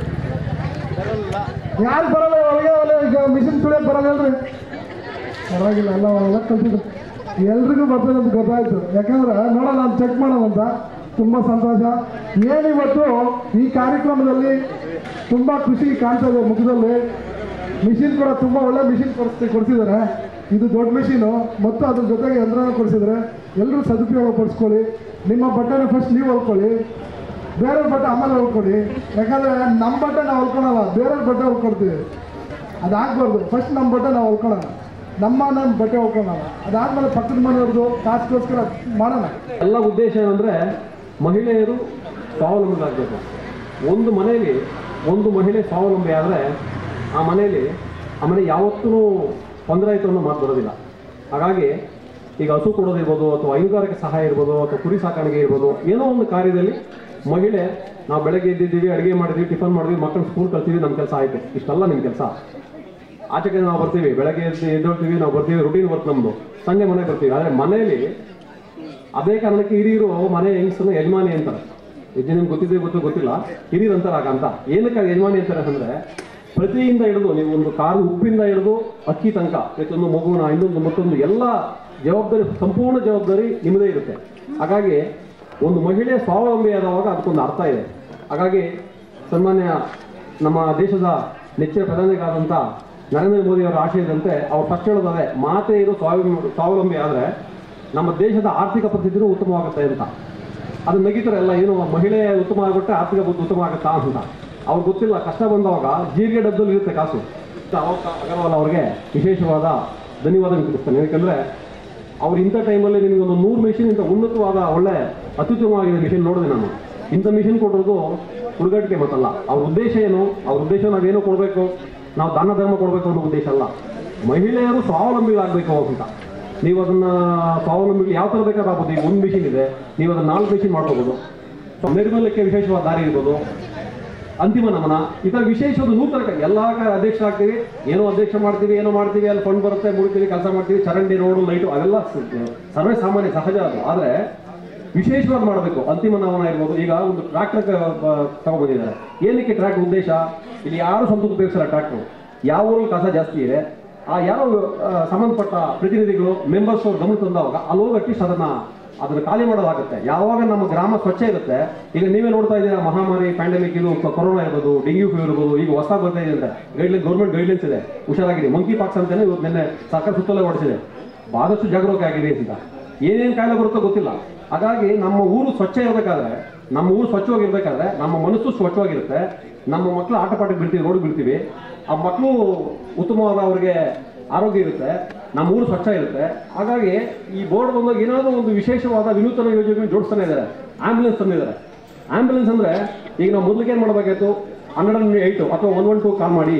ಯಾರು ಬರೋಲ್ಲ ಹೊಲಿಗೆ ಹೊಲಿಗೆ ಈಗ ಮಿಷಿನ್ ತುಳಿಯೋಕೆ ಬರೋಲ್ಲ ಹೇಳ್ರಿ. ಪರವಾಗಿಲ್ಲ ಎಲ್ಲ ಹೊಲ ಕಲ್ತಿದ್ರು ಎಲ್ರಿಗೂ ಬರ್ತದೆ ಅಂತ ಗೊತ್ತಾಯಿತು. ಯಾಕಂದ್ರೆ ನೋಡೋಣ ನಾನು ಚೆಕ್ ಮಾಡೋಣಂತ ತುಂಬ ಸಂತೋಷ. ಏನಿವತ್ತು ಈ ಕಾರ್ಯಕ್ರಮದಲ್ಲಿ ತುಂಬ ಖುಷಿ ಕಾಣ್ತಾ ಇದೆ ಮುಖದಲ್ಲಿ. ಮಿಷಿನ್ ಕೂಡ ತುಂಬ ಒಳ್ಳೆ ಮಿಷಿನ್ ಕೊಡಿಸಿದ್ದಾರೆ. ಇದು ದೊಡ್ಡ ಮಿಷಿನು ಮತ್ತು ಅದ್ರ ಜೊತೆಗೆ ಯಂತ್ರನ ಕೊಡಿಸಿದ್ರೆ ಎಲ್ಲರೂ ಸದುಪಯೋಗ ಪಡಿಸ್ಕೊಳ್ಳಿ. ನಿಮ್ಮ ಬಟ್ಟೆನ ಫಸ್ಟ್ ನೀವು ಹೊಲ್ಕೊಳ್ಳಿ, ಬೇರೆಯವ್ರ ಬಟ್ಟೆ ಆಮೇಲೆ ಹೊಲ್ಕೊಳ್ಳಿ. ಯಾಕಂದರೆ ನಮ್ಮ ಬಟ್ಟೆ ನಾವು ಹೊಲ್ಕೊಳಲ್ಲ, ಬೇರೆಯವ್ರ ಬಟ್ಟೆ ಹೊಲ್ಕೊಡ್ತೀವಿ. ಅದಾಗಬಾರ್ದು. ಫಸ್ಟ್ ನಮ್ಮ ಬಟ್ಟೆ ನಾವು ಹೊಲ್ಕೊಳ್ಳೋಣ, ನಮ್ಮ ಬಟ್ಟೆ ಹೊಲ್ಕೊಳ್ಳೋಣ. ಅದಾದಮೇಲೆ ಪಕ್ಕದ ಮನೆಯವ್ರದ್ದು ಕಾಸಿಗೋಸ್ಕರ ಮಾಡೋಣ.
ಎಲ್ಲ ಉದ್ದೇಶ ಏನಂದರೆ ಮಹಿಳೆಯರು ಸ್ವಾವಲಂಬನಾಗಬೇಕು. ಒಂದು ಮನೆಯಲ್ಲಿ ಒಂದು ಮಹಿಳೆ ಸ್ವಾವಲಂಬಿ ಆದರೆ ಆ ಮನೆ ಯಾವತ್ತೂ ತೊಂದರೆ ಆಯಿತು ಅನ್ನೋ ಮಾತು ಬರೋದಿಲ್ಲ. ಹಾಗಾಗಿ ಈಗ ಹಸು ಕೊಡೋದಿರ್ಬೋದು, ಅಥವಾ ಹೈನುಗಾರಿಕೆ ಸಹಾಯ ಇರ್ಬೋದು, ಅಥವಾ ಕುರಿ ಸಾಕಾಣಿಕೆ ಇರ್ಬೋದು, ಏನೋ ಒಂದು ಕಾರ್ಯದಲ್ಲಿ ಮಹಿಳೆ ನಾವು ಬೆಳಗ್ಗೆ ಎದ್ದಿದ್ದೀವಿ, ಅಡುಗೆ ಮಾಡಿದ್ವಿ, ಟಿಫನ್ ಮಾಡಿದ್ವಿ, ಮಕ್ಕಳು ಸ್ಕೂಲ್ ಕಳ್ತೀವಿ, ನಮ್ಮ ಕೆಲಸ ಆಯಿತು, ಇಷ್ಟಲ್ಲ ನಿಮ್ಮ ಕೆಲಸ. ಆಚೆಗೆ ನಾವು ಬರ್ತೀವಿ, ಬೆಳಗ್ಗೆ ಎದ್ದೇಳ್ತೀವಿ, ನಾವು ಬರ್ತೀವಿ, ರೂಟೀನ್ ವರ್ಕ್ ನಮ್ಮದು, ಸಂಜೆ ಮನೆಗೆ ಬರ್ತೀವಿ. ಆದರೆ ಮನೆಯಲ್ಲಿ ಅದೇ ಕಾರಣಕ್ಕೆ ಹಿರಿಯರು ಮನೆ ಹೆಂಗಸನ್ನು ಯಜಮಾನಿ ಅಂತಾರೆ. ನಿಮ್ಗೆ ಗೊತ್ತಿಲ್ಲ, ಹಿರಿಯರು ಅಂತಾರೆ ಆಗ ಅಂತ. ಏನಕ್ಕೆ ಯಜಮಾನಿ ಅಂತಾರೆ ಅಂದರೆ, ಪ್ರತಿಯಿಂದ ಹಿಡಿದು ನೀವು ಒಂದು ಕಾರು ಉಪ್ಪಿಂದ ಹಿಡಿದು ಅಕ್ಕಿ ತನಕ, ಪ್ರತಿಯೊಂದು ಮಗುವಿನ ಇನ್ನೊಂದು ಮತ್ತೊಂದು ಎಲ್ಲ ಜವಾಬ್ದಾರಿ, ಸಂಪೂರ್ಣ ಜವಾಬ್ದಾರಿ ನಿಮ್ಮದೇ ಇರುತ್ತೆ. ಹಾಗಾಗಿ ಒಂದು ಮಹಿಳೆ ಸ್ವಾವಲಂಬಿ ಆದವಾಗ ಅದಕ್ಕೊಂದು ಅರ್ಥ ಇದೆ. ಹಾಗಾಗಿ ಸನ್ಮಾನ್ಯ ನಮ್ಮ ದೇಶದ ನೆಚ್ಚಿನ ಪ್ರಧಾನಿಗಾದಂಥ ನರೇಂದ್ರ ಮೋದಿ ಅವರ ಆಶಯದಂತೆ ಅವ್ರು ಫಸ್ಟ್ ಹೇಳೋದಾದ್ರೆ, ಮಾತೆಯರು ಸ್ವಾವಲಂಬಿ ಆದರೆ ನಮ್ಮ ದೇಶದ ಆರ್ಥಿಕ ಪರಿಸ್ಥಿತಿನೂ ಉತ್ತಮವಾಗುತ್ತೆ ಅಂತ. ಅದನ್ನ ನಗಿತಾರೆ ಎಲ್ಲ, ಏನು ಮಹಿಳೆ ಉತ್ತಮ ಆಗಿಬಿಟ್ರೆ ಆರ್ಥಿಕ ಬುದ್ಧಿ ಉತ್ತಮ ಆಗುತ್ತಾ ಅಂತ. ಅವ್ರಿಗೆ ಗೊತ್ತಿಲ್ಲ, ಕಷ್ಟ ಬಂದವಾಗ ಜೀರಿಗೆ ಡಬ್ಬದಲ್ಲಿ ಇರುತ್ತೆ ಕಾಸು. ಅಗರ್ವಾಲ್ ಅವ್ರಿಗೆ ವಿಶೇಷವಾದ ಧನ್ಯವಾದ ತಿಳಿಸ್ತೇನೆ. ಯಾಕಂದರೆ ಅವ್ರು ಇಂಥ ಟೈಮಲ್ಲಿ ನಿಮಗೆ ಒಂದು 100 ಮಿಷಿನ್ ಇಂಥ ಉನ್ನತವಾದ ಒಳ್ಳೆ ಅತ್ಯುತ್ತಮವಾಗಿರೋ ಮಿಷಿನ್ ನೋಡಿದೆ ನಾನು. ಇಂಥ ಮಿಷಿನ್ ಕೊಡೋದು ಹುಡುಗಾಟಿಕೆ ಮತ್ತಲ್ಲ. ಅವ್ರ ಉದ್ದೇಶ ಏನು? ಅವ್ರ ಉದ್ದೇಶ ನಾವೇನೋ ಕೊಡಬೇಕು, ನಾವು ದಾನ ಧರ್ಮ ಕೊಡಬೇಕು ಅನ್ನೋ ಉದ್ದೇಶ ಅಲ್ಲ. ಮಹಿಳೆಯರು ಸ್ವಾವಲಂಬಿಗಳಾಗಬೇಕು ಅಂತ. ನೀವು ಅದನ್ನು ಸ್ವಾವಲಂಬಿ ಯಾವ ಥರ ಬೇಕಾದ್ರೂ ಆಗ್ಬೋದು. ಈಗ 1 ಮಿಷಿನ್ ಇದೆ, ನೀವು ಅದನ್ನು 4 ಮಿಷಿನ್ ಮಾಡ್ಕೋಬೋದು. ನೈರ್ಮಲ್ಯಕ್ಕೆ ವಿಶೇಷವಾದ ದಾರಿ ಇರ್ಬೋದು, ಅಂತಿಮ ನಮನ, ಈ ಥರ ವಿಶೇಷವಾದ ನೂತನ ಎಲ್ಲ ಅಧ್ಯಕ್ಷರಾಗ್ತೀವಿ, ಏನೋ ಅಧ್ಯಕ್ಷ ಮಾಡ್ತೀವಿ, ಏನೋ ಮಾಡ್ತೀವಿ, ಅಲ್ಲಿ ಫಂಡ್ ಬರುತ್ತೆ, ಮುಗಿತೀವಿ, ಕೆಲಸ ಮಾಡ್ತೀವಿ, ಚರಂಡಿ, ರೋಡು, ಲೈಟು, ಅವೆಲ್ಲ ಸರ್ವೇ ಸಾಮಾನ್ಯ, ಸಹಜ ಅದು. ಆದರೆ ವಿಶೇಷವಾಗಿ ಮಾಡಬೇಕು. ಅಂತಿಮ ನಮನ ಇರ್ಬೋದು. ಈಗ ಒಂದು ಟ್ರ್ಯಾಕ್ಟರ್ ತಗೊಂಡ್ಬಂದಿದ್ದಾರೆ. ಏನಕ್ಕೆ ಟ್ರ್ಯಾಕ್ಟರ್ ಉದ್ದೇಶ? ಇಲ್ಲಿ ಯಾರು ಸ್ವಂತ ಉಪಯೋಗಿಸಲ್ಲ ಟ್ರ್ಯಾಕ್ಟರ್. ಯಾವ ಊರಲ್ಲಿ ಕಸ ಜಾಸ್ತಿ ಇದೆ, ಆ ಯಾರೋ ಸಂಬಂಧಪಟ್ಟ ಪ್ರತಿನಿಧಿಗಳು, ಮೆಂಬರ್ಸ್ ಅವ್ರು ಗಮನ ತಂದವಾಗ ಅಲ್ಲಿ ಹೋಗಿ ಅಟ್ಲೀಸ್ಟ್ ಅದನ್ನು ಖಾಲಿ ಮಾಡೋದಾಗುತ್ತೆ. ಯಾವಾಗ ನಮ್ಮ ಗ್ರಾಮ ಸ್ವಚ್ಛ ಇರುತ್ತೆ. ಈಗ ನೀವೇ ನೋಡ್ತಾ ಇದ್ದೀರಾ, ಮಹಾಮಾರಿ, ಪ್ಯಾಂಡಮಿಕ್, ಇದು ಕೊರೋನಾ ಇರ್ಬೋದು, ಡೆಂಗ್ಯೂ ಫೀವರ್ ಇರ್ಬೋದು, ಈಗ ಹೊಸದಾಗಿ ಬರ್ತಾ ಇದೆ ಅಂತ ಗೌರ್ಮೆಂಟ್ ಗೈಡ್ಲೈನ್ಸ್ ಇದೆ, ಹುಷಾರಾಗಿದೆ. ಮಂಕಿ ಪಾಕ್ಸ್ ಅಂತಲೇ ಇವತ್ತು ನಿನ್ನೆ ಸರ್ಕಾರ ಸುತ್ತಲೇ ಹೊಡಿಸಿದೆ. ಬಹಳಷ್ಟು ಜಾಗರೂಕ ಆಗಿದೆ ಅಂತ. ಏನೇನು ಕಾಯಿಲೆ ಬರುತ್ತೋ ಗೊತ್ತಿಲ್ಲ. ಹಾಗಾಗಿ ನಮ್ಮ ಊರು ಸ್ವಚ್ಛ ಇರಬೇಕಾದ್ರೆ, ನಮ್ಮ ಊರು ಸ್ವಚ್ಛವಾಗಿರ್ಬೇಕಾದ್ರೆ ನಮ್ಮ ಮನಸ್ಸು ಸ್ವಚ್ಛವಾಗಿರುತ್ತೆ. ನಮ್ಮ ಮಕ್ಕಳು ಆಟಪಾಠಕ್ಕೆ ಬಿಡ್ತೀವಿ, ರೋಡ್ ಬಿಡ್ತೀವಿ, ಆ ಮಕ್ಕಳು ಉತ್ತಮವಾದ ಅವ್ರಿಗೆ ಆರೋಗ್ಯ ಇರುತ್ತೆ, ನಮ್ಮ ಊರು ಸ್ವಚ್ಛ ಇರುತ್ತೆ. ಹಾಗಾಗಿ ಈ ಬೋರ್ಡ್ ಬಂದಾಗ ಏನಾದರೂ ಒಂದು ವಿಶೇಷವಾದ ವಿನೂತನ ಯೋಜನೆಗಳು ಜೋಡಿಸ್ತಾನೆ ಇದ್ದಾರೆ. ಆಂಬ್ಯುಲೆನ್ಸ್ ತಂದಿದ್ದಾರೆ. ಆಂಬ್ಯುಲೆನ್ಸ್ ಅಂದರೆ ಈಗ ನಾವು ಮೊದಲಿಗೆ ಏನು ಮಾಡಬೇಕಾಯ್ತು, 108 ಅಥವಾ 112 ಕಾಲ್ ಮಾಡಿ,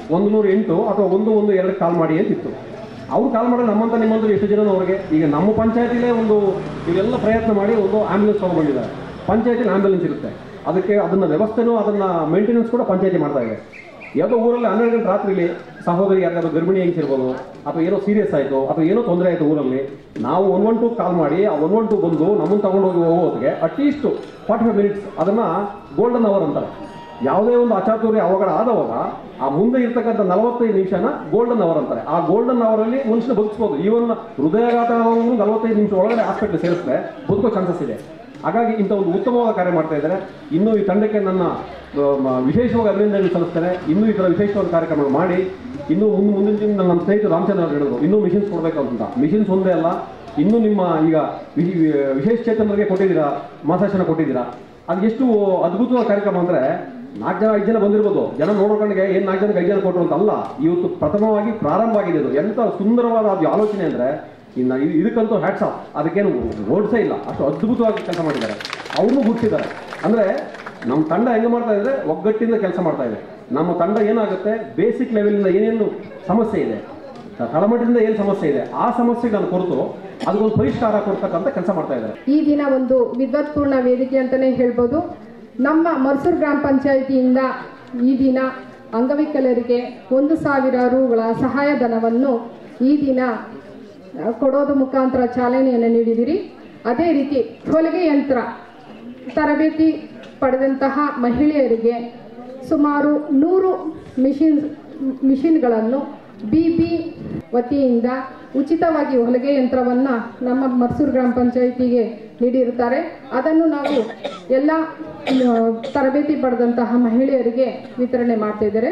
108 ಅಥವಾ 112 ಕಾಲ್ ಮಾಡಿ ಅಂತಿತ್ತು. ಅವ್ರು ಕಾಲ್ ಮಾಡಿದ್ರೆ ನಮ್ಮಂತ ನಿಮ್ಮಂತ ಎಷ್ಟು ಜನ ಅವ್ರಿಗೆ. ಈಗ ನಮ್ಮ ಪಂಚಾಯತಿಲೇ ಇವೆಲ್ಲ ಪ್ರಯತ್ನ ಮಾಡಿ ಒಂದು ಆಂಬ್ಯುಲೆನ್ಸ್ ತೊಗೊಂಡ್ಬಂದಿದ್ದಾರೆ. ಪಂಚಾಯತಿಲಿ ಆಂಬ್ಯುಲೆನ್ಸ್ ಇರುತ್ತೆ, ಅದನ್ನು ವ್ಯವಸ್ಥೆನೂ ಅದನ್ನು ಮೇಂಟೆನೆನ್ಸ್ ಕೂಡ ಪಂಚಾಯತಿ ಮಾಡ್ತಾ ಇದೆ. ಯಾವುದೋ ಊರಲ್ಲಿ 12 ಗಂಟೆ ರಾತ್ರಿಲಿ ಸಹೋದರಿ ಯಾರಿಗಾದ್ರು ಗರ್ಭಿಣಿ ಹೆಂಗಿರ್ಬೋದು, ಅಥವಾ ಏನೋ ಸೀರಿಯಸ್ ಆಯಿತು, ಅಥವಾ ಏನೋ ತೊಂದರೆ ಆಯಿತು ಊರಲ್ಲಿ, ನಾವು 112 ಕಾಲ್ ಮಾಡಿ ಆ 112 ಬಂದು ನಮ್ಮನ್ನು ತಗೊಂಡೋಗಿ ಹೋಗೋದಕ್ಕೆ ಅಟ್ಲೀಸ್ಟ್ 45 ಮಿನಿಟ್ಸ್ ಅದನ್ನು ಗೋಲ್ಡನ್ ಅವರ್ ಅಂತಾರೆ. ಯಾವುದೇ ಒಂದು ಅಚಾತುರ್ಯ ಅವಘಡ ಆದವಾಗ ಆ ಮುಂದೆ ಇರ್ತಕ್ಕಂಥ 45 ನಿಮಿಷನ ಗೋಲ್ಡನ್ ಅವರ್ ಅಂತಾರೆ. ಆ ಗೋಲ್ಡನ್ ಅವರಲ್ಲಿ ಮನುಷ್ಯನ ಬದುಕಿಸ್ಬೋದು. ಈವನ್ ಹೃದಯಾಘಾತ 45 ನಿಮಿಷ ಒಳಗಡೆ ಹಾಸ್ಪಿಟ್ಲ್ ಸೇರಿಸಿದ್ರೆ ಬದುಕೋ ಚಾನ್ಸಸ್ ಇದೆ. ಹಾಗಾಗಿ ಇಂಥ ಒಂದು ಉತ್ತಮವಾದ ಕಾರ್ಯ ಮಾಡ್ತಾ ಇದ್ದಾರೆ. ಇನ್ನೂ ಈ ತಂಡಕ್ಕೆ ನನ್ನ ವಿಶೇಷವಾಗಿ ಅಭಿನಂದನೆ ಸಲ್ಲಿಸ್ತೇನೆ. ಇನ್ನೂ ಈ ಥರ ವಿಶೇಷವಾದ ಕಾರ್ಯಕ್ರಮಗಳು ಮಾಡಿ, ಇನ್ನೂ ಮುಂದಿನ ದಿನ ನಮ್ಮ ಸ್ನೇಹಿತರು ರಾಮಚಂದ್ರ ಅವರು ಹೇಳಿದ್ರು, ಇನ್ನೂ ಮಿಷನ್ಸ್ ಕೊಡಬೇಕು ಅಂತ. ಮಿಷನ್ಸ್ ಒಂದೇ ಅಲ್ಲ, ಇನ್ನೂ ನಿಮ್ಮ ಈಗ ವಿಶೇಷ ಚೇತನರಿಗೆ ಕೊಟ್ಟಿದ್ದೀರಾ, ಮಾಸಾಶನ ಕೊಟ್ಟಿದ್ದೀರಾ. ಅದು ಎಷ್ಟು ಅದ್ಭುತವಾದ ಕಾರ್ಯಕ್ರಮ ಅಂದರೆ, 4 ಜನ 5 ಜನ ಬಂದಿರ್ಬೋದು, ಜನ ನೋಡೋಕಂಡಿಗೆ ಏನು 4 ಜನಕ್ಕೆ 5 ಜನ ಕೊಟ್ಟರು ಅಂತ ಅಲ್ಲ. ಇವತ್ತು ಪ್ರಥಮವಾಗಿ ಪ್ರಾರಂಭ ಆಗಿದೆ. ಇದು ಎಂಥ ಸುಂದರವಾದ ಅದು ಆಲೋಚನೆ ಅಂದರೆ, ಇನ್ನು ಇದಕ್ಕಂತೂ ಹ್ಯಾಟ್ಸ್ ಆಫ್. ಅದಕ್ಕೇನು ಓಡಿಸೇ ಇಲ್ಲ, ಅಷ್ಟು ಅದ್ಭುತವಾಗಿ ಕೆಲಸ ಮಾಡಿದ್ದಾರೆ. ಅವ್ರನ್ನೂ ಗುರುತಿದ್ದಾರೆ. ಅಂದರೆ ನಮ್ಮ ತಂಡ ಹೆಂಗೆ ಮಾಡ್ತಾ ಇದ್ದಾರೆ, ಒಗ್ಗಟ್ಟಿಂದ ಕೆಲಸ ಮಾಡ್ತಾ ಇದೆ. ನಮ್ಮ ತಂಡ ಏನಾಗುತ್ತೆ, ಬೇಸಿಕ್ ಲೆವೆಲಿಂದ ಏನೇನು ಸಮಸ್ಯೆ ಇದೆ, ತಳಮಟ್ಟದಿಂದ ಏನು ಸಮಸ್ಯೆ ಇದೆ, ಆ ಸಮಸ್ಯೆಗಳನ್ನು ಕೊರತು ಅದಕ್ಕೊಂದು ಪರಿಷ್ಕಾರ ಕೊಡ್ತಕ್ಕಂಥ ಕೆಲಸ ಮಾಡ್ತಾ ಇದ್ದಾರೆ.
ಈ ದಿನ ಒಂದು ವಿದ್ವತ್ಪೂರ್ಣ ವೇದಿಕೆ ಅಂತಲೇ ಹೇಳ್ಬೋದು. ನಮ್ಮ ಮರ್ಸೂರು ಗ್ರಾಮ ಪಂಚಾಯಿತಿಯಿಂದ ಈ ದಿನ ಅಂಗವಿಕಲರಿಗೆ 1,000 ರೂಗಳ ಸಹಾಯಧನವನ್ನು ಈ ದಿನ ಕೊಡೋದು ಮುಖಾಂತರ ಚಾಲನೆಯನ್ನು ನೀಡಿದಿರಿ. ಅದೇ ರೀತಿ ಹೊಲಿಗೆ ಯಂತ್ರ ತರಬೇತಿ ಪಡೆದಂತಹ ಮಹಿಳೆಯರಿಗೆ ಸುಮಾರು 100 ಮಿಷಿನ್ಗಳನ್ನು BB ವತಿಯಿಂದ ಉಚಿತವಾಗಿ ಹೊಲಿಗೆ ಯಂತ್ರವನ್ನು ನಮ್ಮ ಮರ್ಸೂರು ಗ್ರಾಮ ಪಂಚಾಯಿತಿಗೆ ನೀಡಿರುತ್ತಾರೆ. ಅದನ್ನು ನಾವು ಎಲ್ಲ ತರಬೇತಿ ಪಡೆದಂತಹ ಮಹಿಳೆಯರಿಗೆ ವಿತರಣೆ ಮಾಡ್ತಾ ಇದ್ದಾರೆ.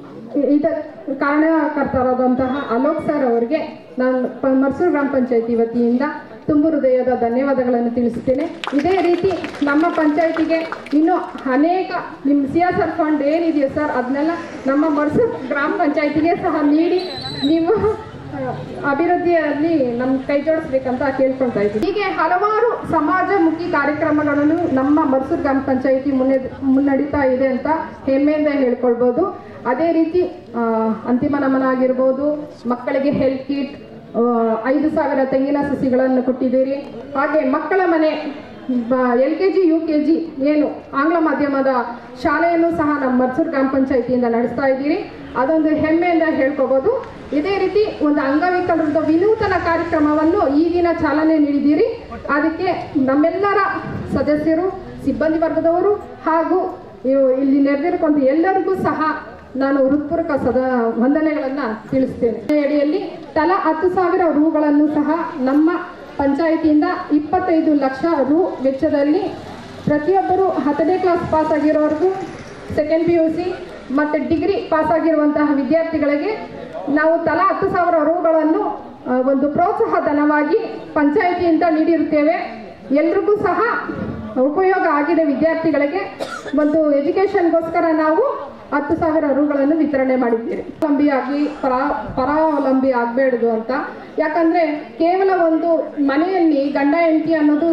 ಕಾರಣಕರ್ತರಾದಂತಹ ಅಲೋಕ್ ಸರ್ ಅವರಿಗೆ ನಾನು ಮರ್ಸೂರು ಗ್ರಾಮ ಪಂಚಾಯಿತಿ ವತಿಯಿಂದ ತುಂಬ ಹೃದಯದ ಧನ್ಯವಾದಗಳನ್ನು ತಿಳಿಸುತ್ತೇನೆ. ಇದೇ ರೀತಿ ನಮ್ಮ ಪಂಚಾಯಿತಿಗೆ ಇನ್ನೂ ಅನೇಕ ನಿಮ್ಮ CSR ಫಂಡ್ ಏನಿದೆಯೋ ಸರ್, ಅದನ್ನೆಲ್ಲ ನಮ್ಮ ಮರ್ಸೂರು ಗ್ರಾಮ ಪಂಚಾಯಿತಿಗೆ ಸಹ ನೀಡಿ ನೀವು ಅಭಿವೃದ್ಧಿಯಲ್ಲಿ ನಮ್ಮ ಕೈ ಜೋಡಿಸ್ಬೇಕಂತ ಕೇಳ್ಕೊಳ್ತಾ ಇದ್ದೀವಿ. ಹೀಗೆ ಹಲವಾರು ಸಮಾಜಮುಖಿ ಕಾರ್ಯಕ್ರಮಗಳನ್ನು ನಮ್ಮ ಮರ್ಸೂರು ಗ್ರಾಮ ಪಂಚಾಯಿತಿ ಮುನ್ನಡೀತಾ ಇದೆ ಅಂತ ಹೆಮ್ಮೆಯಿಂದ ಹೇಳ್ಕೊಳ್ಬೋದು. ಅದೇ ರೀತಿ ಅಂತಿಮ ನಮನ ಆಗಿರ್ಬೋದು, ಮಕ್ಕಳಿಗೆ ಹೆಲ್ತ್ ಕಿಟ್, 5,000 ತೆಂಗಿನ ಸಸಿಗಳನ್ನು ಕೊಟ್ಟಿದ್ದೀರಿ. ಹಾಗೆ ಮಕ್ಕಳ ಮನೆ LKG UKG ಏನು ಆಂಗ್ಲ ಮಾಧ್ಯಮದ ಶಾಲೆಯನ್ನು ಸಹ ನಮ್ಮ ಮರ್ಸೂರು ಗ್ರಾಮ ಪಂಚಾಯಿತಿಯಿಂದ ನಡೆಸ್ತಾ ಇದ್ದೀರಿ. ಅದೊಂದು ಹೆಮ್ಮೆಯಿಂದ ಹೇಳ್ಕೋಬೋದು. ಇದೇ ರೀತಿ ಒಂದು ಅಂಗವಿಕಲರದ ವಿನೂತನ ಕಾರ್ಯಕ್ರಮವನ್ನು ಈ ದಿನ ಚಾಲನೆ ನೀಡಿದ್ದೀರಿ. ಅದಕ್ಕೆ ನಮ್ಮೆಲ್ಲರ ಸದಸ್ಯರು, ಸಿಬ್ಬಂದಿ ವರ್ಗದವರು ಹಾಗೂ ಇಲ್ಲಿ ನೆರೆದಿರುವಂಥ ಎಲ್ಲರಿಗೂ ಸಹ ನಾನು ಹೃತ್ಪೂರ್ವಕ ವಂದನೆಗಳನ್ನು ತಿಳಿಸ್ತೇನೆ. ಅಡಿಯಲ್ಲಿ ತಲಾ 10,000 ರೂಗಳನ್ನು ಸಹ ನಮ್ಮ ಪಂಚಾಯಿತಿಯಿಂದ 25 ಲಕ್ಷ ರು ವೆಚ್ಚದಲ್ಲಿ ಪ್ರತಿಯೊಬ್ಬರು 10ನೇ ಕ್ಲಾಸ್ ಪಾಸ್ ಆಗಿರೋರ್ಗೂ, ಸೆಕೆಂಡ್ PUC ಮತ್ತು ಡಿಗ್ರಿ ಪಾಸ್ ಆಗಿರುವಂತಹ ವಿದ್ಯಾರ್ಥಿಗಳಿಗೆ ನಾವು ತಲಾ 10,000 ರೂಗಳನ್ನು ಒಂದು ಪ್ರೋತ್ಸಾಹ ಧನವಾಗಿ ಪಂಚಾಯಿತಿಯಿಂದ ನೀಡಿರುತ್ತೇವೆ. ಎಲ್ರಿಗೂ ಸಹ ಉಪಯೋಗ ಆಗಿದೆ. ವಿದ್ಯಾರ್ಥಿಗಳಿಗೆ ಒಂದು ಎಜುಕೇಷನ್ಗೋಸ್ಕರ ನಾವು 10,000 ರೂಗಳನ್ನು ವಿತರಣೆ ಮಾಡಿದ್ದೀರಿ. ಪರಾವಲಂಬಿ ಆಗಬೇಡ್ದು ಅಂತ. ಯಾಕಂದರೆ ಕೇವಲ ಒಂದು ಮನೆಯಲ್ಲಿ ಗಂಡ ಹೆಂಡತಿ ಅನ್ನೋದು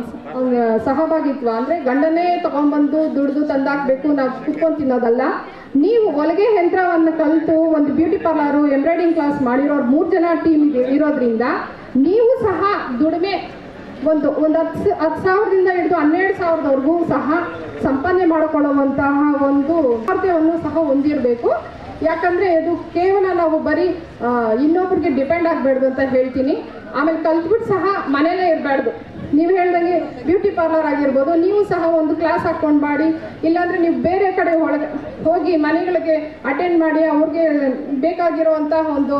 ಸಹಭಾಗಿತ್ವ ಅಂದರೆ ಗಂಡನೇ ತಗೊಂಡ್ಬಂದು ದುಡಿದು ತಂದಾಕಬೇಕು, ನಾವು ಕುತ್ಕೊಂಡು ತಿನ್ನೋದಲ್ಲ. ನೀವು ಹೊಲಿಗೆ ಯಂತ್ರವನ್ನು ಕಲಿತು ಒಂದು ಬ್ಯೂಟಿ ಪಾರ್ಲರು, ಎಂಬ್ರಾಯ್ಡಿಂಗ್ ಕ್ಲಾಸ್ ಮಾಡಿರೋರು 3 ಜನ ಟೀಮ್ ಇರೋದ್ರಿಂದ ನೀವು ಸಹ ದುಡಿಮೆ ಒಂದು 10,000ದಿಂದ ಹಿಡಿದು 12,000ದವರೆಗೂ ಸಹ ಸಂಪಾದನೆ ಮಾಡಿಕೊಳ್ಳುವಂತಹ ಒಂದು ಸಾಮರ್ಥ್ಯವನ್ನು ಸಹ ಹೊಂದಿರಬೇಕು. ಯಾಕಂದರೆ ಇದು ಕೇವಲ ನಾವು ಬರೀ ಇನ್ನೊಬ್ರಿಗೆ ಡಿಪೆಂಡ್ ಆಗಬೇಡ್ದು ಅಂತ ಹೇಳ್ತೀನಿ. ಆಮೇಲೆ ಕಲ್ತ್ಬಿಟ್ಟು ಸಹ ಮನೇಲೇ ಇರಬಾರ್ದು. ನೀವು ಹೇಳ್ದಂಗೆ ಬ್ಯೂಟಿ ಪಾರ್ಲರ್ ಆಗಿರ್ಬೋದು, ನೀವು ಸಹ ಒಂದು ಕ್ಲಾಸ್ ಹಾಕ್ಕೊಂಡು ಮಾಡಿ, ಇಲ್ಲಾಂದರೆ ನೀವು ಬೇರೆ ಕಡೆ ಹೋಗಿ ಮನೆಗಳಿಗೆ ಅಟೆಂಡ್ ಮಾಡಿ ಅವ್ರಿಗೆ ಬೇಕಾಗಿರುವಂತಹ ಒಂದು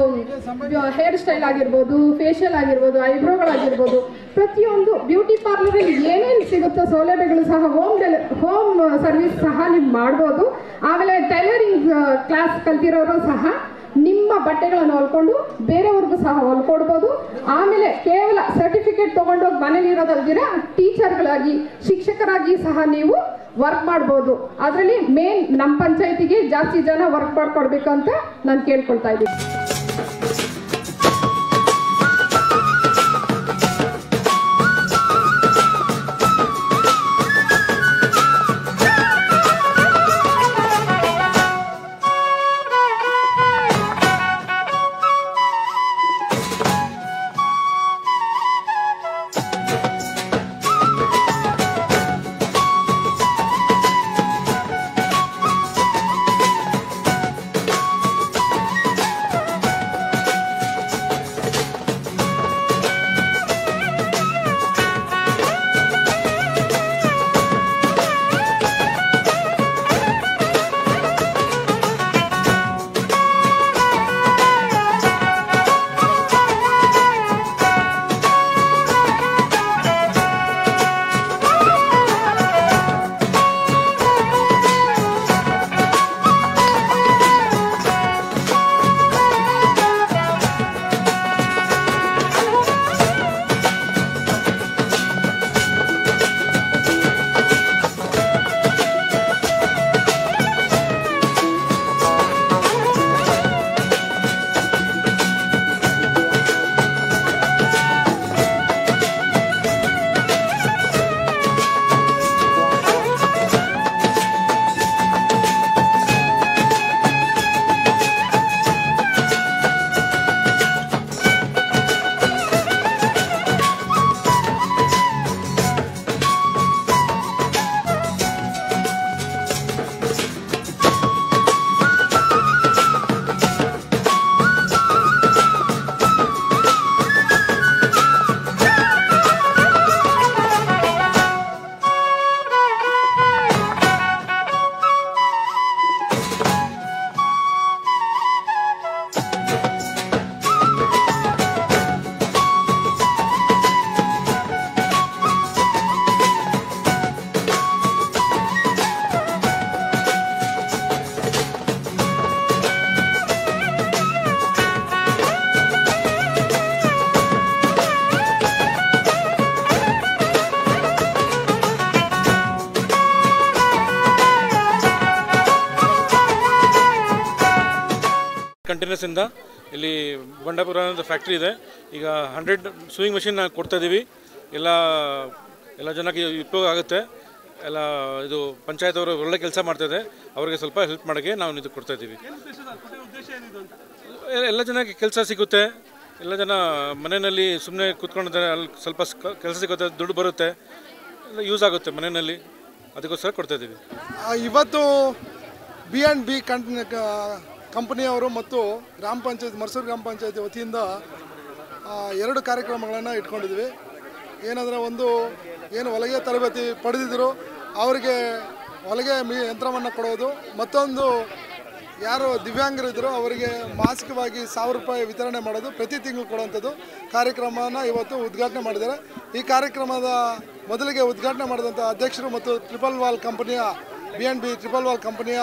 ಹೇರ್ ಸ್ಟೈಲ್ ಆಗಿರ್ಬೋದು, ಫೇಶಿಯಲ್ ಆಗಿರ್ಬೋದು, ಐಬ್ರೋಗಳಾಗಿರ್ಬೋದು, ಪ್ರತಿಯೊಂದು ಬ್ಯೂಟಿ ಪಾರ್ಲರಲ್ಲಿ ಏನೇನು ಸಿಗುತ್ತೋ ಸೌಲಭ್ಯಗಳು ಸಹ ಹೋಮ್ ಸರ್ವಿಸ್ ಸಹ ನೀವು ಮಾಡ್ಬೋದು. ಆಮೇಲೆ ಟೈಲರಿಂಗ್ ಕ್ಲಾಸ್ ಕಲ್ತಿರೋರು ಸಹ ನಿಮ್ಮ ಬಟ್ಟೆಗಳನ್ನು ಹೊಲ್ಕೊಂಡು ಬೇರೆಯವ್ರಿಗೂ ಸಹ ಹೊಲ್ಕೊಡ್ಬೋದು. ಆಮೇಲೆ ಕೇವಲ ಸರ್ಟಿಫಿಕೇಟ್ ತೊಗೊಂಡೋಗಿ ಮನೇಲಿ ಇರೋದಲ್ದಿರ ಟೀಚರ್ಗಳಾಗಿ, ಶಿಕ್ಷಕರಾಗಿ ಸಹ ನೀವು ವರ್ಕ್ ಮಾಡ್ಬೋದು. ಅದರಲ್ಲಿ ಮೇನ್ ನಮ್ಮ ಪಂಚಾಯಿತಿಗೆ ಜಾಸ್ತಿ ಜನ ವರ್ಕ್ ಮಾಡ್ಕೊಡ್ಬೇಕು ಅಂತ ನಾನು ಕೇಳ್ಕೊಳ್ತಾ ಇದ್ದೀನಿ.
ಕಂಟಿನ್ಯೂಸ್ ಇಂದ ಇಲ್ಲಿ ಬಂಡಾಪುರ ಅಂತ ಫ್ಯಾಕ್ಟ್ರಿ ಇದೆ. ಈಗ 100 ಸೂಯಿಂಗ್ ಮೆಷಿನ್ ಕೊಡ್ತಾಯಿದ್ದೀವಿ. ಎಲ್ಲ ಜನಕ್ಕೆ ಉಪಯೋಗ ಆಗುತ್ತೆ. ಎಲ್ಲ ಇದು ಪಂಚಾಯತ್ ಅವರು ಒಳ್ಳೆ ಕೆಲಸ ಮಾಡ್ತಾಯಿದೆ. ಅವರಿಗೆ ಸ್ವಲ್ಪ ಹೆಲ್ಪ್ ಮಾಡೋಕ್ಕೆ ನಾವು ಇದು ಕೊಡ್ತಾಯಿದ್ದೀವಿ. ಎಲ್ಲ ಜನಕ್ಕೆ ಕೆಲಸ ಸಿಗುತ್ತೆ. ಎಲ್ಲ ಜನ ಮನೆಯಲ್ಲಿ ಸುಮ್ಮನೆ ಕೂತ್ಕೊಂಡಿದ್ದಾರೆ, ಅಲ್ಲಿ ಸ್ವಲ್ಪ ಕೆಲಸ ಸಿಗುತ್ತೆ, ದುಡ್ಡು ಬರುತ್ತೆ, ಎಲ್ಲ ಯೂಸ್ ಆಗುತ್ತೆ ಮನೆಯಲ್ಲಿ, ಅದಕ್ಕೋಸ್ಕರ ಕೊಡ್ತಾಯಿದ್ದೀವಿ.
ಇವತ್ತು B&B ಕಂಪನಿಯವರು ಮತ್ತು ಗ್ರಾಮ ಪಂಚಾಯತ್ ಮರ್ಸೂರು ಗ್ರಾಮ ಪಂಚಾಯತಿ ವತಿಯಿಂದ 2 ಕಾರ್ಯಕ್ರಮಗಳನ್ನು ಇಟ್ಕೊಂಡಿದ್ವಿ. ಏನಂದರೆ, ಒಂದು ಏನು ಹೊಲಿಗೆ ತರಬೇತಿ ಪಡೆದಿದ್ದರು ಅವರಿಗೆ ಹೊಲಿಗೆ ಯಂತ್ರವನ್ನು ಕೊಡೋದು, ಮತ್ತೊಂದು ಯಾರು ದಿವ್ಯಾಂಗರಿದ್ದರು ಅವರಿಗೆ ಮಾಸಿಕವಾಗಿ 1000 ರೂಪಾಯಿ ವಿತರಣೆ ಮಾಡೋದು, ಪ್ರತಿ ತಿಂಗಳು ಕೊಡುವಂಥದ್ದು ಕಾರ್ಯಕ್ರಮನ ಇವತ್ತು ಉದ್ಘಾಟನೆ ಮಾಡಿದ್ದಾರೆ. ಈ ಕಾರ್ಯಕ್ರಮದ ಮೊದಲಿಗೆ ಉದ್ಘಾಟನೆ ಮಾಡಿದಂಥ ಅಧ್ಯಕ್ಷರು ಮತ್ತು ಟ್ರಿಪಲ್ ವಾಲ್ ಕಂಪನಿಯ B&B ಟ್ರಿಪಲ್ ವಾಲ್ ಕಂಪನಿಯ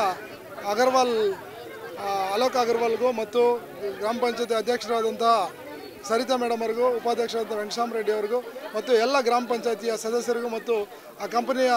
ಅಲೋಕ್ ಅಗರ್ವಾಲ್ಗೂ ಮತ್ತು ಗ್ರಾಮ ಪಂಚಾಯತಿ ಅಧ್ಯಕ್ಷರಾದಂತಹ ಸರಿತಾ ಮೇಡಮ್ ಅವ್ರಿಗೂ, ಉಪಾಧ್ಯಕ್ಷರಾದ ವೆಂಕಟರಾಮ ರೆಡ್ಡಿ ಅವ್ರಿಗೂ ಮತ್ತು ಎಲ್ಲ ಗ್ರಾಮ ಪಂಚಾಯತಿಯ ಸದಸ್ಯರಿಗೂ ಮತ್ತು ಆ ಕಂಪನಿಯ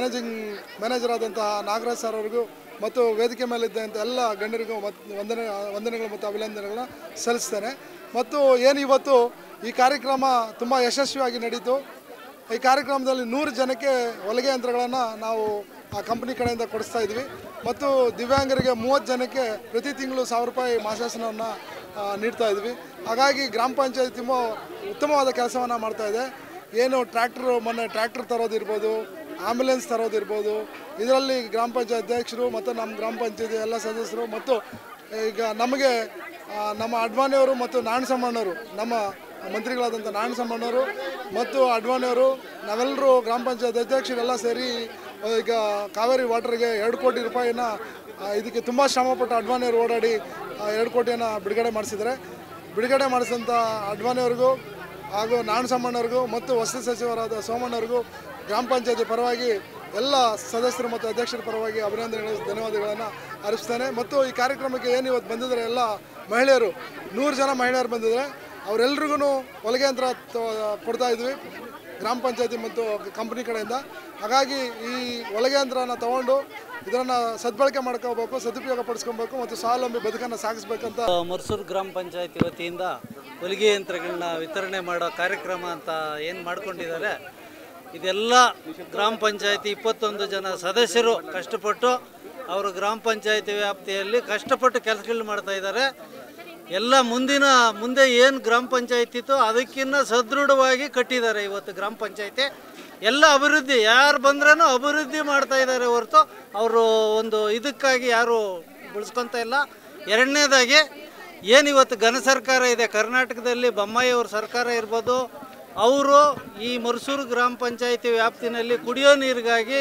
ಮ್ಯಾನೇಜರ್ ಆದಂತಹ ನಾಗರಾಜ್ ಸರ್ ಅವ್ರಿಗೂ ಮತ್ತು ವೇದಿಕೆ ಮೇಲಿದ್ದಂಥ ಎಲ್ಲ ಗಣ್ಯರಿಗೂ ವಂದನೆಗಳು ಮತ್ತು ಅಭಿನಂದನೆಗಳನ್ನ ಸಲ್ಲಿಸ್ತೇನೆ. ಮತ್ತು ಏನು ಇವತ್ತು ಈ ಕಾರ್ಯಕ್ರಮ ತುಂಬ ಯಶಸ್ವಿಯಾಗಿ ನಡೀತು. ಈ ಕಾರ್ಯಕ್ರಮದಲ್ಲಿ 100 ಜನಕ್ಕೆ ಹೊಲಿಗೆ ಯಂತ್ರಗಳನ್ನು ನಾವು ಆ ಕಂಪ್ನಿ ಕಡೆಯಿಂದ ಕೊಡಿಸ್ತಾ ಇದ್ವಿ. ಮತ್ತು ದಿವ್ಯಾಂಗರಿಗೆ 30 ಜನಕ್ಕೆ ಪ್ರತಿ ತಿಂಗಳು 1000 ರೂಪಾಯಿ ಮಾಸಾಸನವನ್ನು ನೀಡ್ತಾ ಇದ್ವಿ. ಹಾಗಾಗಿ ಗ್ರಾಮ ಪಂಚಾಯತಿ ಉತ್ತಮವಾದ ಕೆಲಸವನ್ನು ಮಾಡ್ತಾಯಿದೆ. ಏನು ಮೊನ್ನೆ ಟ್ರ್ಯಾಕ್ಟರ್ ತರೋದಿರ್ಬೋದು, ಆಂಬ್ಯುಲೆನ್ಸ್ ತರೋದಿರ್ಬೋದು, ಇದರಲ್ಲಿ ಗ್ರಾಮ ಪಂಚಾಯತ್ ಅಧ್ಯಕ್ಷರು ಮತ್ತು ನಮ್ಮ ಗ್ರಾಮ ಪಂಚಾಯತಿ ಎಲ್ಲ ಸದಸ್ಯರು ಮತ್ತು ಈಗ ನಮಗೆ ನಮ್ಮ ಅಡ್ವಾಣಿಯವರು ಮತ್ತು ನಾಣಸಮ್ಮಣ್ಣವರು, ನಮ್ಮ ಮಂತ್ರಿಗಳಾದಂಥ ನಾಣಸಮ್ಮಣ್ಣವರು ಮತ್ತು ಅಡ್ವಾಣಿಯವರು, ನಾವೆಲ್ಲರೂ ಗ್ರಾಮ ಪಂಚಾಯತ್ ಅಧ್ಯಕ್ಷರೆಲ್ಲ ಸೇರಿ ಈಗ ಕಾವೇರಿ ವಾಟರ್ಗೆ 2 ಕೋಟಿ ರೂಪಾಯಿನ ಇದಕ್ಕೆ ತುಂಬ ಶ್ರಮಪಟ್ಟು ಅಡ್ವಾಣಿಯವರು ಓಡಾಡಿ 2 ಕೋಟಿಯನ್ನು ಬಿಡುಗಡೆ ಮಾಡಿಸಿದ್ದಾರೆ. ಬಿಡುಗಡೆ ಮಾಡಿಸಿದಂಥ ಅಡ್ವಾಣಿಯವ್ರಿಗೂ ಹಾಗೂ ನಾಣಸಮ್ಮಣ್ಣವ್ರಿಗೂ ಮತ್ತು ವಸತಿ ಸಚಿವರಾದ ಸೋಮಣ್ಣವ್ರಿಗೂ ಗ್ರಾಮ ಪಂಚಾಯತಿ ಪರವಾಗಿ ಎಲ್ಲ ಸದಸ್ಯರು ಮತ್ತು ಅಧ್ಯಕ್ಷರ ಪರವಾಗಿ ಅಭಿನಂದನೆಗಳು, ಧನ್ಯವಾದಗಳನ್ನು ಅರ್ಪಿಸ್ತೇನೆ. ಮತ್ತು ಈ ಕಾರ್ಯಕ್ರಮಕ್ಕೆ ಏನು ಇವತ್ತು ಬಂದಿದ್ದಾರೆ ಎಲ್ಲ ಮಹಿಳೆಯರು, 100 ಜನ ಮಹಿಳೆಯರು ಬಂದಿದ್ದಾರೆ. ಅವರೆಲ್ರಿಗೂ ಹೊಲಿಗೆ ಯಂತ್ರ ಕೊಡ್ತಾ ಇದ್ವಿ ಗ್ರಾಮ ಪಂಚಾಯತಿ ಮತ್ತು ಕಂಪ್ನಿ ಕಡೆಯಿಂದ. ಹಾಗಾಗಿ ಈ ಹೊಲಿಗೆ ಯಂತ್ರನ ತಗೊಂಡು ಇದನ್ನು ಸದ್ಬಳಕೆ ಮಾಡ್ಕೋಬೇಕು, ಸದುಪಯೋಗ ಪಡಿಸ್ಕೊಬೇಕು ಮತ್ತು ಸ್ವಾವಲಂಬಿ ಬದುಕನ್ನು ಸಾಗಿಸ್ಬೇಕಂತ
ಮರ್ಸೂರು ಗ್ರಾಮ ಪಂಚಾಯತಿ ವತಿಯಿಂದ ಹೊಲಿಗೆ ಯಂತ್ರಗಳನ್ನ ವಿತರಣೆ ಮಾಡೋ ಕಾರ್ಯಕ್ರಮ ಅಂತ ಏನು ಮಾಡ್ಕೊಂಡಿದ್ದಾರೆ, ಇದೆಲ್ಲ ಗ್ರಾಮ ಪಂಚಾಯತಿ 21 ಜನ ಸದಸ್ಯರು ಕಷ್ಟಪಟ್ಟು ಅವರು ಗ್ರಾಮ ಪಂಚಾಯತಿ ವ್ಯಾಪ್ತಿಯಲ್ಲಿ ಕಷ್ಟಪಟ್ಟು ಕೆಲಸಗಳು ಮಾಡ್ತಾ ಇದ್ದಾರೆ. ಎಲ್ಲ ಮುಂದೆ ಏನು ಗ್ರಾಮ ಪಂಚಾಯತಿ ಇತ್ತು ಅದಕ್ಕಿಂತ ಸದೃಢವಾಗಿ ಕಟ್ಟಿದ್ದಾರೆ. ಇವತ್ತು ಗ್ರಾಮ ಪಂಚಾಯತಿ ಎಲ್ಲ ಅಭಿವೃದ್ಧಿ, ಯಾರು ಬಂದ್ರೂ ಅಭಿವೃದ್ಧಿ ಮಾಡ್ತಾ ಇದ್ದಾರೆ ಹೊರತು ಅವರು ಒಂದು ಇದಕ್ಕಾಗಿ ಯಾರು ಬೆಳೆಸ್ಕೊತ ಇಲ್ಲ. ಎರಡನೇದಾಗಿ ಏನು ಇವತ್ತು ಘನ ಸರ್ಕಾರ ಇದೆ ಕರ್ನಾಟಕದಲ್ಲಿ, ಬೊಮ್ಮಾಯಿ ಅವ್ರ ಸರ್ಕಾರ ಇರ್ಬೋದು, ಅವರು ಈ ಮರ್ಸೂರು ಗ್ರಾಮ ಪಂಚಾಯತಿ ವ್ಯಾಪ್ತಿನಲ್ಲಿ ಕುಡಿಯೋ ನೀರಿಗಾಗಿ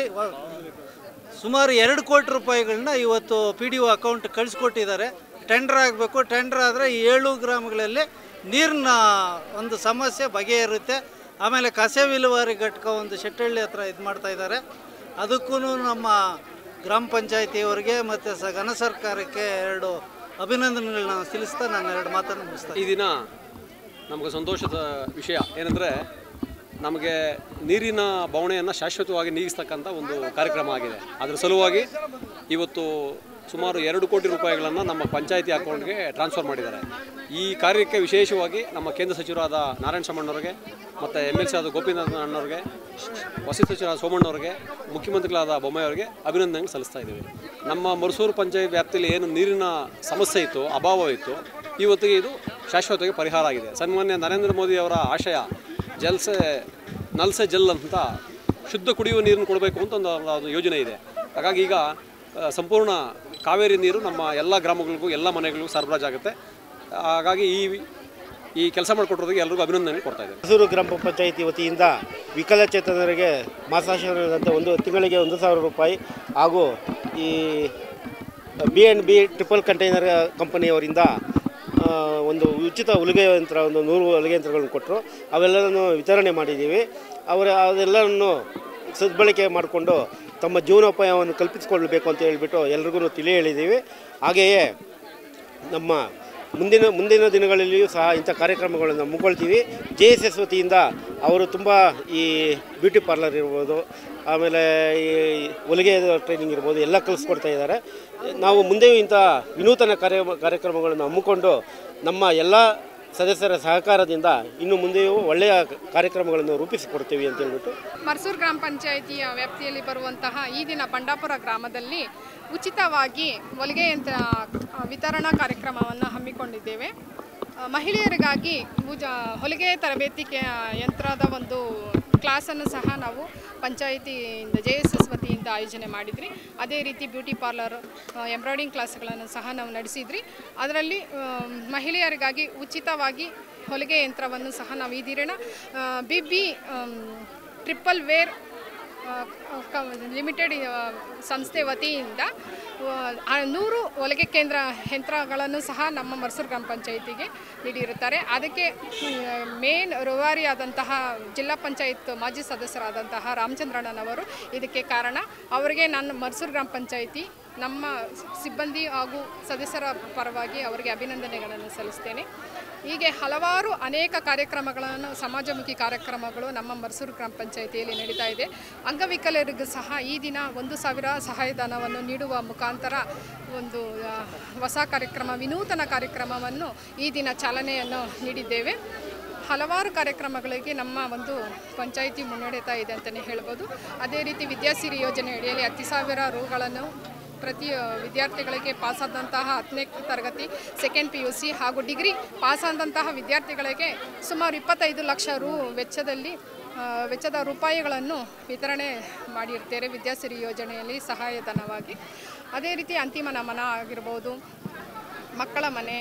ಸುಮಾರು 2 ಕೋಟಿ ರೂಪಾಯಿಗಳನ್ನ ಇವತ್ತು PDO ಅಕೌಂಟ್ ಕಳಿಸ್ಕೊಟ್ಟಿದ್ದಾರೆ. ಟೆಂಡರ್ ಆಗಬೇಕು, ಟೆಂಡರ್ ಆದರೆ 7 ಗ್ರಾಮಗಳಲ್ಲಿ ನೀರಿನ ಒಂದು ಸಮಸ್ಯೆ ಬಗೆಹರುತ್ತೆ. ಆಮೇಲೆ ಕಸ ವಿಲೇವಾರಿ ಘಟಕ ಒಂದು ಶೆಟ್ಟಹಳ್ಳಿ ಹತ್ರ ಇದು ಮಾಡ್ತಾ ಇದ್ದಾರೆ. ಅದಕ್ಕೂ ನಮ್ಮ ಗ್ರಾಮ ಪಂಚಾಯತಿಯವರಿಗೆ ಮತ್ತು ಘನ ಸರ್ಕಾರಕ್ಕೆ 2 ಅಭಿನಂದನೆಗಳನ್ನ ತಿಳಿಸ್ತಾ ನಾನು 2 ಮಾತನ್ನು ಮುಗಿಸ್ತಾ.
ಈ ದಿನ ನಮಗೆ ಸಂತೋಷದ ವಿಷಯ ಏನಂದರೆ, ನಮಗೆ ನೀರಿನ ಬವಣೆಯನ್ನು ಶಾಶ್ವತವಾಗಿ ನೀಗಿಸ್ತಕ್ಕಂಥ ಒಂದು ಕಾರ್ಯಕ್ರಮ ಆಗಿದೆ. ಅದರ ಸಲುವಾಗಿ ಇವತ್ತು ಸುಮಾರು 2 ಕೋಟಿ ರೂಪಾಯಿಗಳನ್ನು ನಮ್ಮ ಪಂಚಾಯತಿ ಅಕೌಂಟ್ಗೆ ಟ್ರಾನ್ಸ್ಫರ್ ಮಾಡಿದ್ದಾರೆ. ಈ ಕಾರ್ಯಕ್ಕೆ ವಿಶೇಷವಾಗಿ ನಮ್ಮ ಕೇಂದ್ರ ಸಚಿವರಾದ ನಾರಾಯಣ ಸಮ್ಮಣ್ಣವ್ರಿಗೆ ಮತ್ತು MLC ಆದ ಗೋಪಿನಾಥ ಅಣ್ಣವ್ರಿಗೆ, ವಸತಿ ಸಚಿವರಾದ ಸೋಮಣ್ಣವ್ರಿಗೆ, ಮುಖ್ಯಮಂತ್ರಿಗಳಾದ ಬೊಮ್ಮಾಯಿ ಅವರಿಗೆ ಅಭಿನಂದನೆ ಸಲ್ಲಿಸ್ತಾ ಇದ್ದೀವಿ. ನಮ್ಮ ಮರ್ಸೂರು ಪಂಚಾಯತ್ ವ್ಯಾಪ್ತಿಯಲ್ಲಿ ಏನು ನೀರಿನ ಸಮಸ್ಯೆ ಇತ್ತು, ಅಭಾವ ಇತ್ತು, ಇವತ್ತಿಗೆ ಇದು ಶಾಶ್ವತವಾಗಿ ಪರಿಹಾರ ಆಗಿದೆ. ಸನ್ಮಾನ್ಯ ನರೇಂದ್ರ ಮೋದಿ ಅವರ ಆಶಯ ನಲ್ ಸೆ ಜಲ್ ಅಂತ ಶುದ್ಧ ಕುಡಿಯುವ ನೀರನ್ನು ಕೊಡಬೇಕು ಅಂತ ಒಂದು ಯೋಜನೆ ಇದೆ. ಹಾಗಾಗಿ ಈಗ ಸಂಪೂರ್ಣ ಕಾವೇರಿ ನೀರು ನಮ್ಮ ಎಲ್ಲ ಗ್ರಾಮಗಳಿಗೂ ಎಲ್ಲ ಮನೆಗಳಿಗೂ ಸರಬರಾಜಾಗುತ್ತೆ. ಹಾಗಾಗಿ ಈ ಕೆಲಸ ಮಾಡಿಕೊಟ್ಟೋರಿಗೆ ಎಲ್ಲರಿಗೂ ಅಭಿನಂದನೆ ಕೊಡ್ತಾ ಇದ್ದಾರೆ.
ಮರ್ಸೂರು ಗ್ರಾಮ ಪಂಚಾಯಿತಿ ವತಿಯಿಂದ ವಿಕಲಚೇತನರಿಗೆ ಮಾಸಾಶನದಂತೆ ಒಂದು ತಿಂಗಳಿಗೆ 1000 ರೂಪಾಯಿ ಹಾಗೂ ಈ B&B ಟ್ರಿಪಲ್ ಕಂಟೈನರ್ ಕಂಪನಿಯವರಿಂದ ಒಂದು ಉಚಿತ ಹೊಲಿಗೆ ಯಂತ್ರ, ಒಂದು 100 ಹೊಲಿಗೆ ಯಂತ್ರಗಳನ್ನು ಕೊಟ್ಟರು. ಅವೆಲ್ಲವನ್ನು ವಿತರಣೆ ಮಾಡಿದ್ದೀವಿ. ಅದೆಲ್ಲವನ್ನು ಸದ್ಬಳಕೆ ಮಾಡಿಕೊಂಡು ತಮ್ಮ ಜೀವನೋಪಾಯವನ್ನು ಕಲ್ಪಿಸಿಕೊಳ್ಳಬೇಕು ಅಂತ ಹೇಳಿಬಿಟ್ಟು ಎಲ್ರಿಗೂ ತಿಳಿ ಹೇಳಿದ್ದೀವಿ. ಹಾಗೆಯೇ ನಮ್ಮ ಮುಂದಿನ ದಿನಗಳಲ್ಲಿಯೂ ಸಹ ಇಂಥ ಕಾರ್ಯಕ್ರಮಗಳನ್ನು ಹಮ್ಮಿಕೊಳ್ತೀವಿ. JSS ವತಿಯಿಂದ ಅವರು ತುಂಬ ಈ ಬ್ಯೂಟಿ ಪಾರ್ಲರ್ ಇರ್ಬೋದು, ಆಮೇಲೆ ಈ ಹೊಲಿಗೆ ಟ್ರೈನಿಂಗ್ ಇರ್ಬೋದು ಎಲ್ಲ ಕಲಿಸ್ಕೊಡ್ತಾ ಇದ್ದಾರೆ. ನಾವು ಮುಂದೆಯೂ ಇಂಥ ವಿನೂತನ ಕಾರ್ಯಕ್ರಮಗಳನ್ನು ಹಮ್ಮಿಕೊಂಡು ನಮ್ಮ ಎಲ್ಲ ಸದಸ್ಯರ ಸಹಕಾರದಿಂದ ಇನ್ನು ಮುಂದೆಯೂ ಒಳ್ಳೆಯ ಕಾರ್ಯಕ್ರಮಗಳನ್ನು ರೂಪಿಸಿಕೊಡ್ತೀವಿ ಅಂತ ಹೇಳ್ಬಿಟ್ಟು
ಮರ್ಸೂರು ಗ್ರಾಮ ಪಂಚಾಯಿತಿಯ ವ್ಯಾಪ್ತಿಯಲ್ಲಿ ಬರುವಂತಹ ಈ ದಿನ ಬಂಡಾಪುರ ಗ್ರಾಮದಲ್ಲಿ ಉಚಿತವಾಗಿ ಹೊಲಿಗೆ ಯಂತ್ರ ವಿತರಣಾ ಕಾರ್ಯಕ್ರಮವನ್ನು ಹಮ್ಮಿಕೊಂಡಿದ್ದೇವೆ. ಮಹಿಳೆಯರಿಗಾಗಿ ಹೊಲಿಗೆ ತರಬೇತಿ ಯಂತ್ರದ ಒಂದು ಕ್ಲಾಸನ್ನು ಸಹ ನಾವು ಪಂಚಾಯಿತಿಯಿಂದ JSS ವತಿಯಿಂದ ಆಯೋಜನೆ ಮಾಡಿದ್ರಿ. ಅದೇ ರೀತಿ ಬ್ಯೂಟಿ ಪಾರ್ಲರ್, ಎಂಬ್ರಾಯ್ಡಿಂಗ್ ಕ್ಲಾಸ್ಗಳನ್ನು ಸಹ ನಾವು ನಡೆಸಿದ್ರಿ. ಅದರಲ್ಲಿ ಮಹಿಳೆಯರಿಗಾಗಿ ಉಚಿತವಾಗಿ ಹೊಲಿಗೆ ಯಂತ್ರವನ್ನು ಸಹ ನಾವು ಈ ದಿನ BB ಟ್ರಿಪಲ್ ವೇರ್ ಲಿಮಿಟೆಡ್ ಸಂಸ್ಥೆ ವತಿಯಿಂದ 100 ಹೊಲಿಗೆ ಕೇಂದ್ರ ಯಂತ್ರಗಳನ್ನು ಸಹ ನಮ್ಮ ಮರ್ಸೂರು ಗ್ರಾಮ ಪಂಚಾಯಿತಿಗೆ ನೀಡಿರುತ್ತಾರೆ. ಅದಕ್ಕೆ ಮೇನ್ ರೂವಾರಿಯಾದಂತಹ ಜಿಲ್ಲಾ ಪಂಚಾಯತ್ ಮಾಜಿ ಸದಸ್ಯರಾದಂತಹ ರಾಮಚಂದ್ರಣ್ಣನವರು ಇದಕ್ಕೆ ಕಾರಣ. ಅವರಿಗೆ ನಾನು ಮರ್ಸೂರು ಗ್ರಾಮ ಪಂಚಾಯಿತಿ ನಮ್ಮ ಸಿಬ್ಬಂದಿ ಹಾಗೂ ಸದಸ್ಯರ ಪರವಾಗಿ ಅವರಿಗೆ ಅಭಿನಂದನೆಗಳನ್ನು ಸಲ್ಲಿಸ್ತೇನೆ. ಹೀಗೆ ಹಲವಾರು ಅನೇಕ ಕಾರ್ಯಕ್ರಮಗಳನ್ನು, ಸಮಾಜಮುಖಿ ಕಾರ್ಯಕ್ರಮಗಳು ನಮ್ಮ ಮರ್ಸೂರು ಗ್ರಾಮ ಪಂಚಾಯಿತಿಯಲ್ಲಿ ನಡೀತಾ ಇದೆ. ಅಂಗವಿಕಲರಿಗೂ ಸಹ ಈ ದಿನ 1,000 ಸಹಾಯಧನವನ್ನು ನೀಡುವ ಮುಖಾಂತರ ಒಂದು ಹೊಸ ಕಾರ್ಯಕ್ರಮ, ವಿನೂತನ ಕಾರ್ಯಕ್ರಮವನ್ನು ಈ ದಿನ ಚಾಲನೆಯನ್ನು ನೀಡಿದ್ದೇವೆ. ಹಲವಾರು ಕಾರ್ಯಕ್ರಮಗಳಿಗೆ ನಮ್ಮ ಒಂದು ಪಂಚಾಯಿತಿ ಮುನ್ನಡೆತಾ ಇದೆ ಅಂತಲೇ ಹೇಳ್ಬೋದು. ಅದೇ ರೀತಿ ವಿದ್ಯಾಸಿರಿ ಯೋಜನೆ ಅಡಿಯಲ್ಲಿ 10,000 ರೂಗಳನ್ನು ಪ್ರತಿ ವಿದ್ಯಾರ್ಥಿಗಳಿಗೆ ಪಾಸಾದಂತಹ 10ನೇ ತರಗತಿ, ಸೆಕೆಂಡ್ PUC ಹಾಗೂ ಡಿಗ್ರಿ ಪಾಸಾದಂತಹ ವಿದ್ಯಾರ್ಥಿಗಳಿಗೆ ಸುಮಾರು 25 ಲಕ್ಷ ವೆಚ್ಚದ ರೂಪಾಯಿಗಳನ್ನು ವಿತರಣೆ ಮಾಡಿರ್ತೇವೆ ವಿದ್ಯಾಸಿರಿ ಯೋಜನೆಯಲ್ಲಿ ಸಹಾಯಧನವಾಗಿ. ಅದೇ ರೀತಿ ಅಂತಿಮ ನಮನ ಆಗಿರ್ಬೋದು, ಮಕ್ಕಳ ಮನೆ,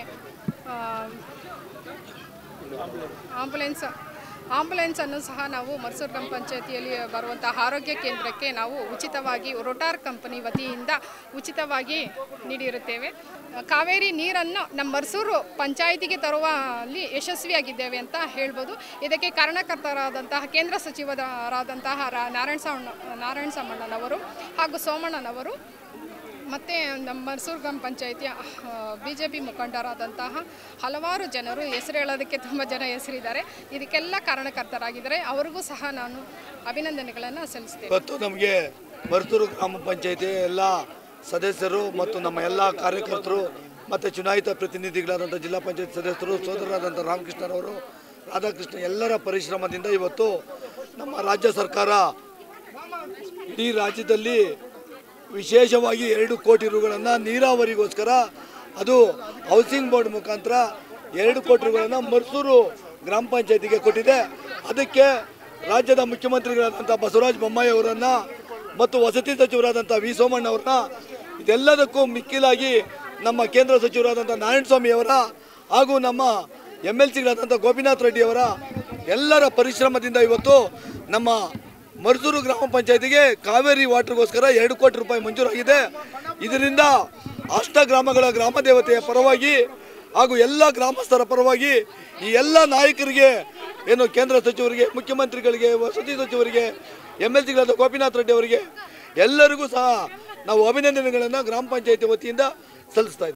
ಆಂಬುಲೆನ್ಸನ್ನು ಸಹ ನಾವು ಮರ್ಸೂರು ಗ್ರಾಮ ಪಂಚಾಯಿತಿಯಲ್ಲಿ ಬರುವಂಥ ಆರೋಗ್ಯ ಕೇಂದ್ರಕ್ಕೆ ನಾವು ಉಚಿತವಾಗಿ ರೋಟಾರ್ ಕಂಪನಿ ವತಿಯಿಂದ ಉಚಿತವಾಗಿ ನೀಡಿರುತ್ತೇವೆ. ಕಾವೇರಿ ನೀರನ್ನು ನಮ್ಮ ಮರ್ಸೂರು ಪಂಚಾಯಿತಿಗೆ ತರುವಲ್ಲಿ ಯಶಸ್ವಿಯಾಗಿದ್ದೇವೆ ಅಂತ ಹೇಳ್ಬೋದು. ಇದಕ್ಕೆ ಕಾರಣಕರ್ತರಾದಂತಹ ಕೇಂದ್ರ ಸಚಿವರಾದಂತಹ ನಾರಾಯಣ ಸಾಮಣ್ಣನವರು ಹಾಗೂ ಸೋಮಣ್ಣನವರು ಮತ್ತು ನಮ್ಮ ಮರ್ಸೂರು ಗ್ರಾಮ ಪಂಚಾಯಿತಿಯ BJP ಮುಖಂಡರಾದಂತಹ ಹಲವಾರು ಜನರು, ಹೆಸರು ಹೇಳೋದಕ್ಕೆ ತುಂಬ ಜನ ಹೆಸರಿದ್ದಾರೆ, ಇದಕ್ಕೆಲ್ಲ ಕಾರಣಕರ್ತರಾಗಿದ್ದಾರೆ. ಅವರಿಗೂ ಸಹ ನಾನು ಅಭಿನಂದನೆಗಳನ್ನು ಸಲ್ಲಿಸ್ತೇನೆ.
ಇವತ್ತು ನಮಗೆ ಮರ್ಸೂರು ಗ್ರಾಮ ಪಂಚಾಯಿತಿ ಎಲ್ಲ ಸದಸ್ಯರು ಮತ್ತು ನಮ್ಮ ಎಲ್ಲ ಕಾರ್ಯಕರ್ತರು ಮತ್ತು ಚುನಾಯಿತ ಪ್ರತಿನಿಧಿಗಳಾದಂಥ ಜಿಲ್ಲಾ ಪಂಚಾಯತ್ ಸದಸ್ಯರು, ಸೋದರರಾದಂಥ ರಾಮಕೃಷ್ಣರವರು, ರಾಧಾಕೃಷ್ಣ ಎಲ್ಲರ ಪರಿಶ್ರಮದಿಂದ ಇವತ್ತು ನಮ್ಮ ರಾಜ್ಯ ಸರ್ಕಾರ ಇಡೀ ರಾಜ್ಯದಲ್ಲಿ ವಿಶೇಷವಾಗಿ 2 ಕೋಟಿ ರೂಗಳನ್ನು ನೀರಾವರಿಗೋಸ್ಕರ, ಅದು ಹೌಸಿಂಗ್ ಬೋರ್ಡ್ ಮುಖಾಂತರ 2 ಕೋಟಿ ರೂಗಳನ್ನು ಮರ್ಸೂರು ಗ್ರಾಮ ಪಂಚಾಯತಿಗೆ ಕೊಟ್ಟಿದೆ. ಅದಕ್ಕೆ ರಾಜ್ಯದ ಮುಖ್ಯಮಂತ್ರಿಗಳಾದಂಥ ಬಸವರಾಜ ಬೊಮ್ಮಾಯಿ ಅವರನ್ನು ಮತ್ತು ವಸತಿ ಸಚಿವರಾದಂಥ ವಿ ಸೋಮಣ್ಣ ಅವರನ್ನ, ಇದೆಲ್ಲದಕ್ಕೂ ಮಿಕ್ಕಿಲಾಗಿ ನಮ್ಮ ಕೇಂದ್ರ ಸಚಿವರಾದಂಥ ನಾರಾಯಣಸ್ವಾಮಿ ಅವರ ಹಾಗೂ ನಮ್ಮ MLCಗಳಾದಂಥ ಗೋಪಿನಾಥ್ ರೆಡ್ಡಿ ಅವರ ಎಲ್ಲರ ಪರಿಶ್ರಮದಿಂದ ಇವತ್ತು ನಮ್ಮ ಮರ್ಸೂರು ಗ್ರಾಮ ಪಂಚಾಯತಿಗೆ ಕಾವೇರಿ ವಾಟರ್ಗೋಸ್ಕರ 2 ಕೋಟಿ ರೂಪಾಯಿ ಮಂಜೂರಾಗಿದೆ. ಇದರಿಂದ ಗ್ರಾಮಗಳ ಗ್ರಾಮ ದೇವತೆಯ ಪರವಾಗಿ ಹಾಗೂ ಎಲ್ಲ ಗ್ರಾಮಸ್ಥರ ಪರವಾಗಿ ಈ ಎಲ್ಲ ನಾಯಕರಿಗೆ, ಏನು ಕೇಂದ್ರ ಸಚಿವರಿಗೆ, ಮುಖ್ಯಮಂತ್ರಿಗಳಿಗೆ, ವಸತಿ ಸಚಿವರಿಗೆ, MLCಗಳಾದ ಗೋಪಿನಾಥ್ ರೆಡ್ಡಿ ಅವರಿಗೆ ಎಲ್ಲರಿಗೂ ಸಹ ನಾವು ಅಭಿನಂದನೆಗಳನ್ನು ಗ್ರಾಮ ಪಂಚಾಯತಿ ವತಿಯಿಂದ ಸಲ್ಲಿಸ್ತಾ ಇದ್ದೀವಿ.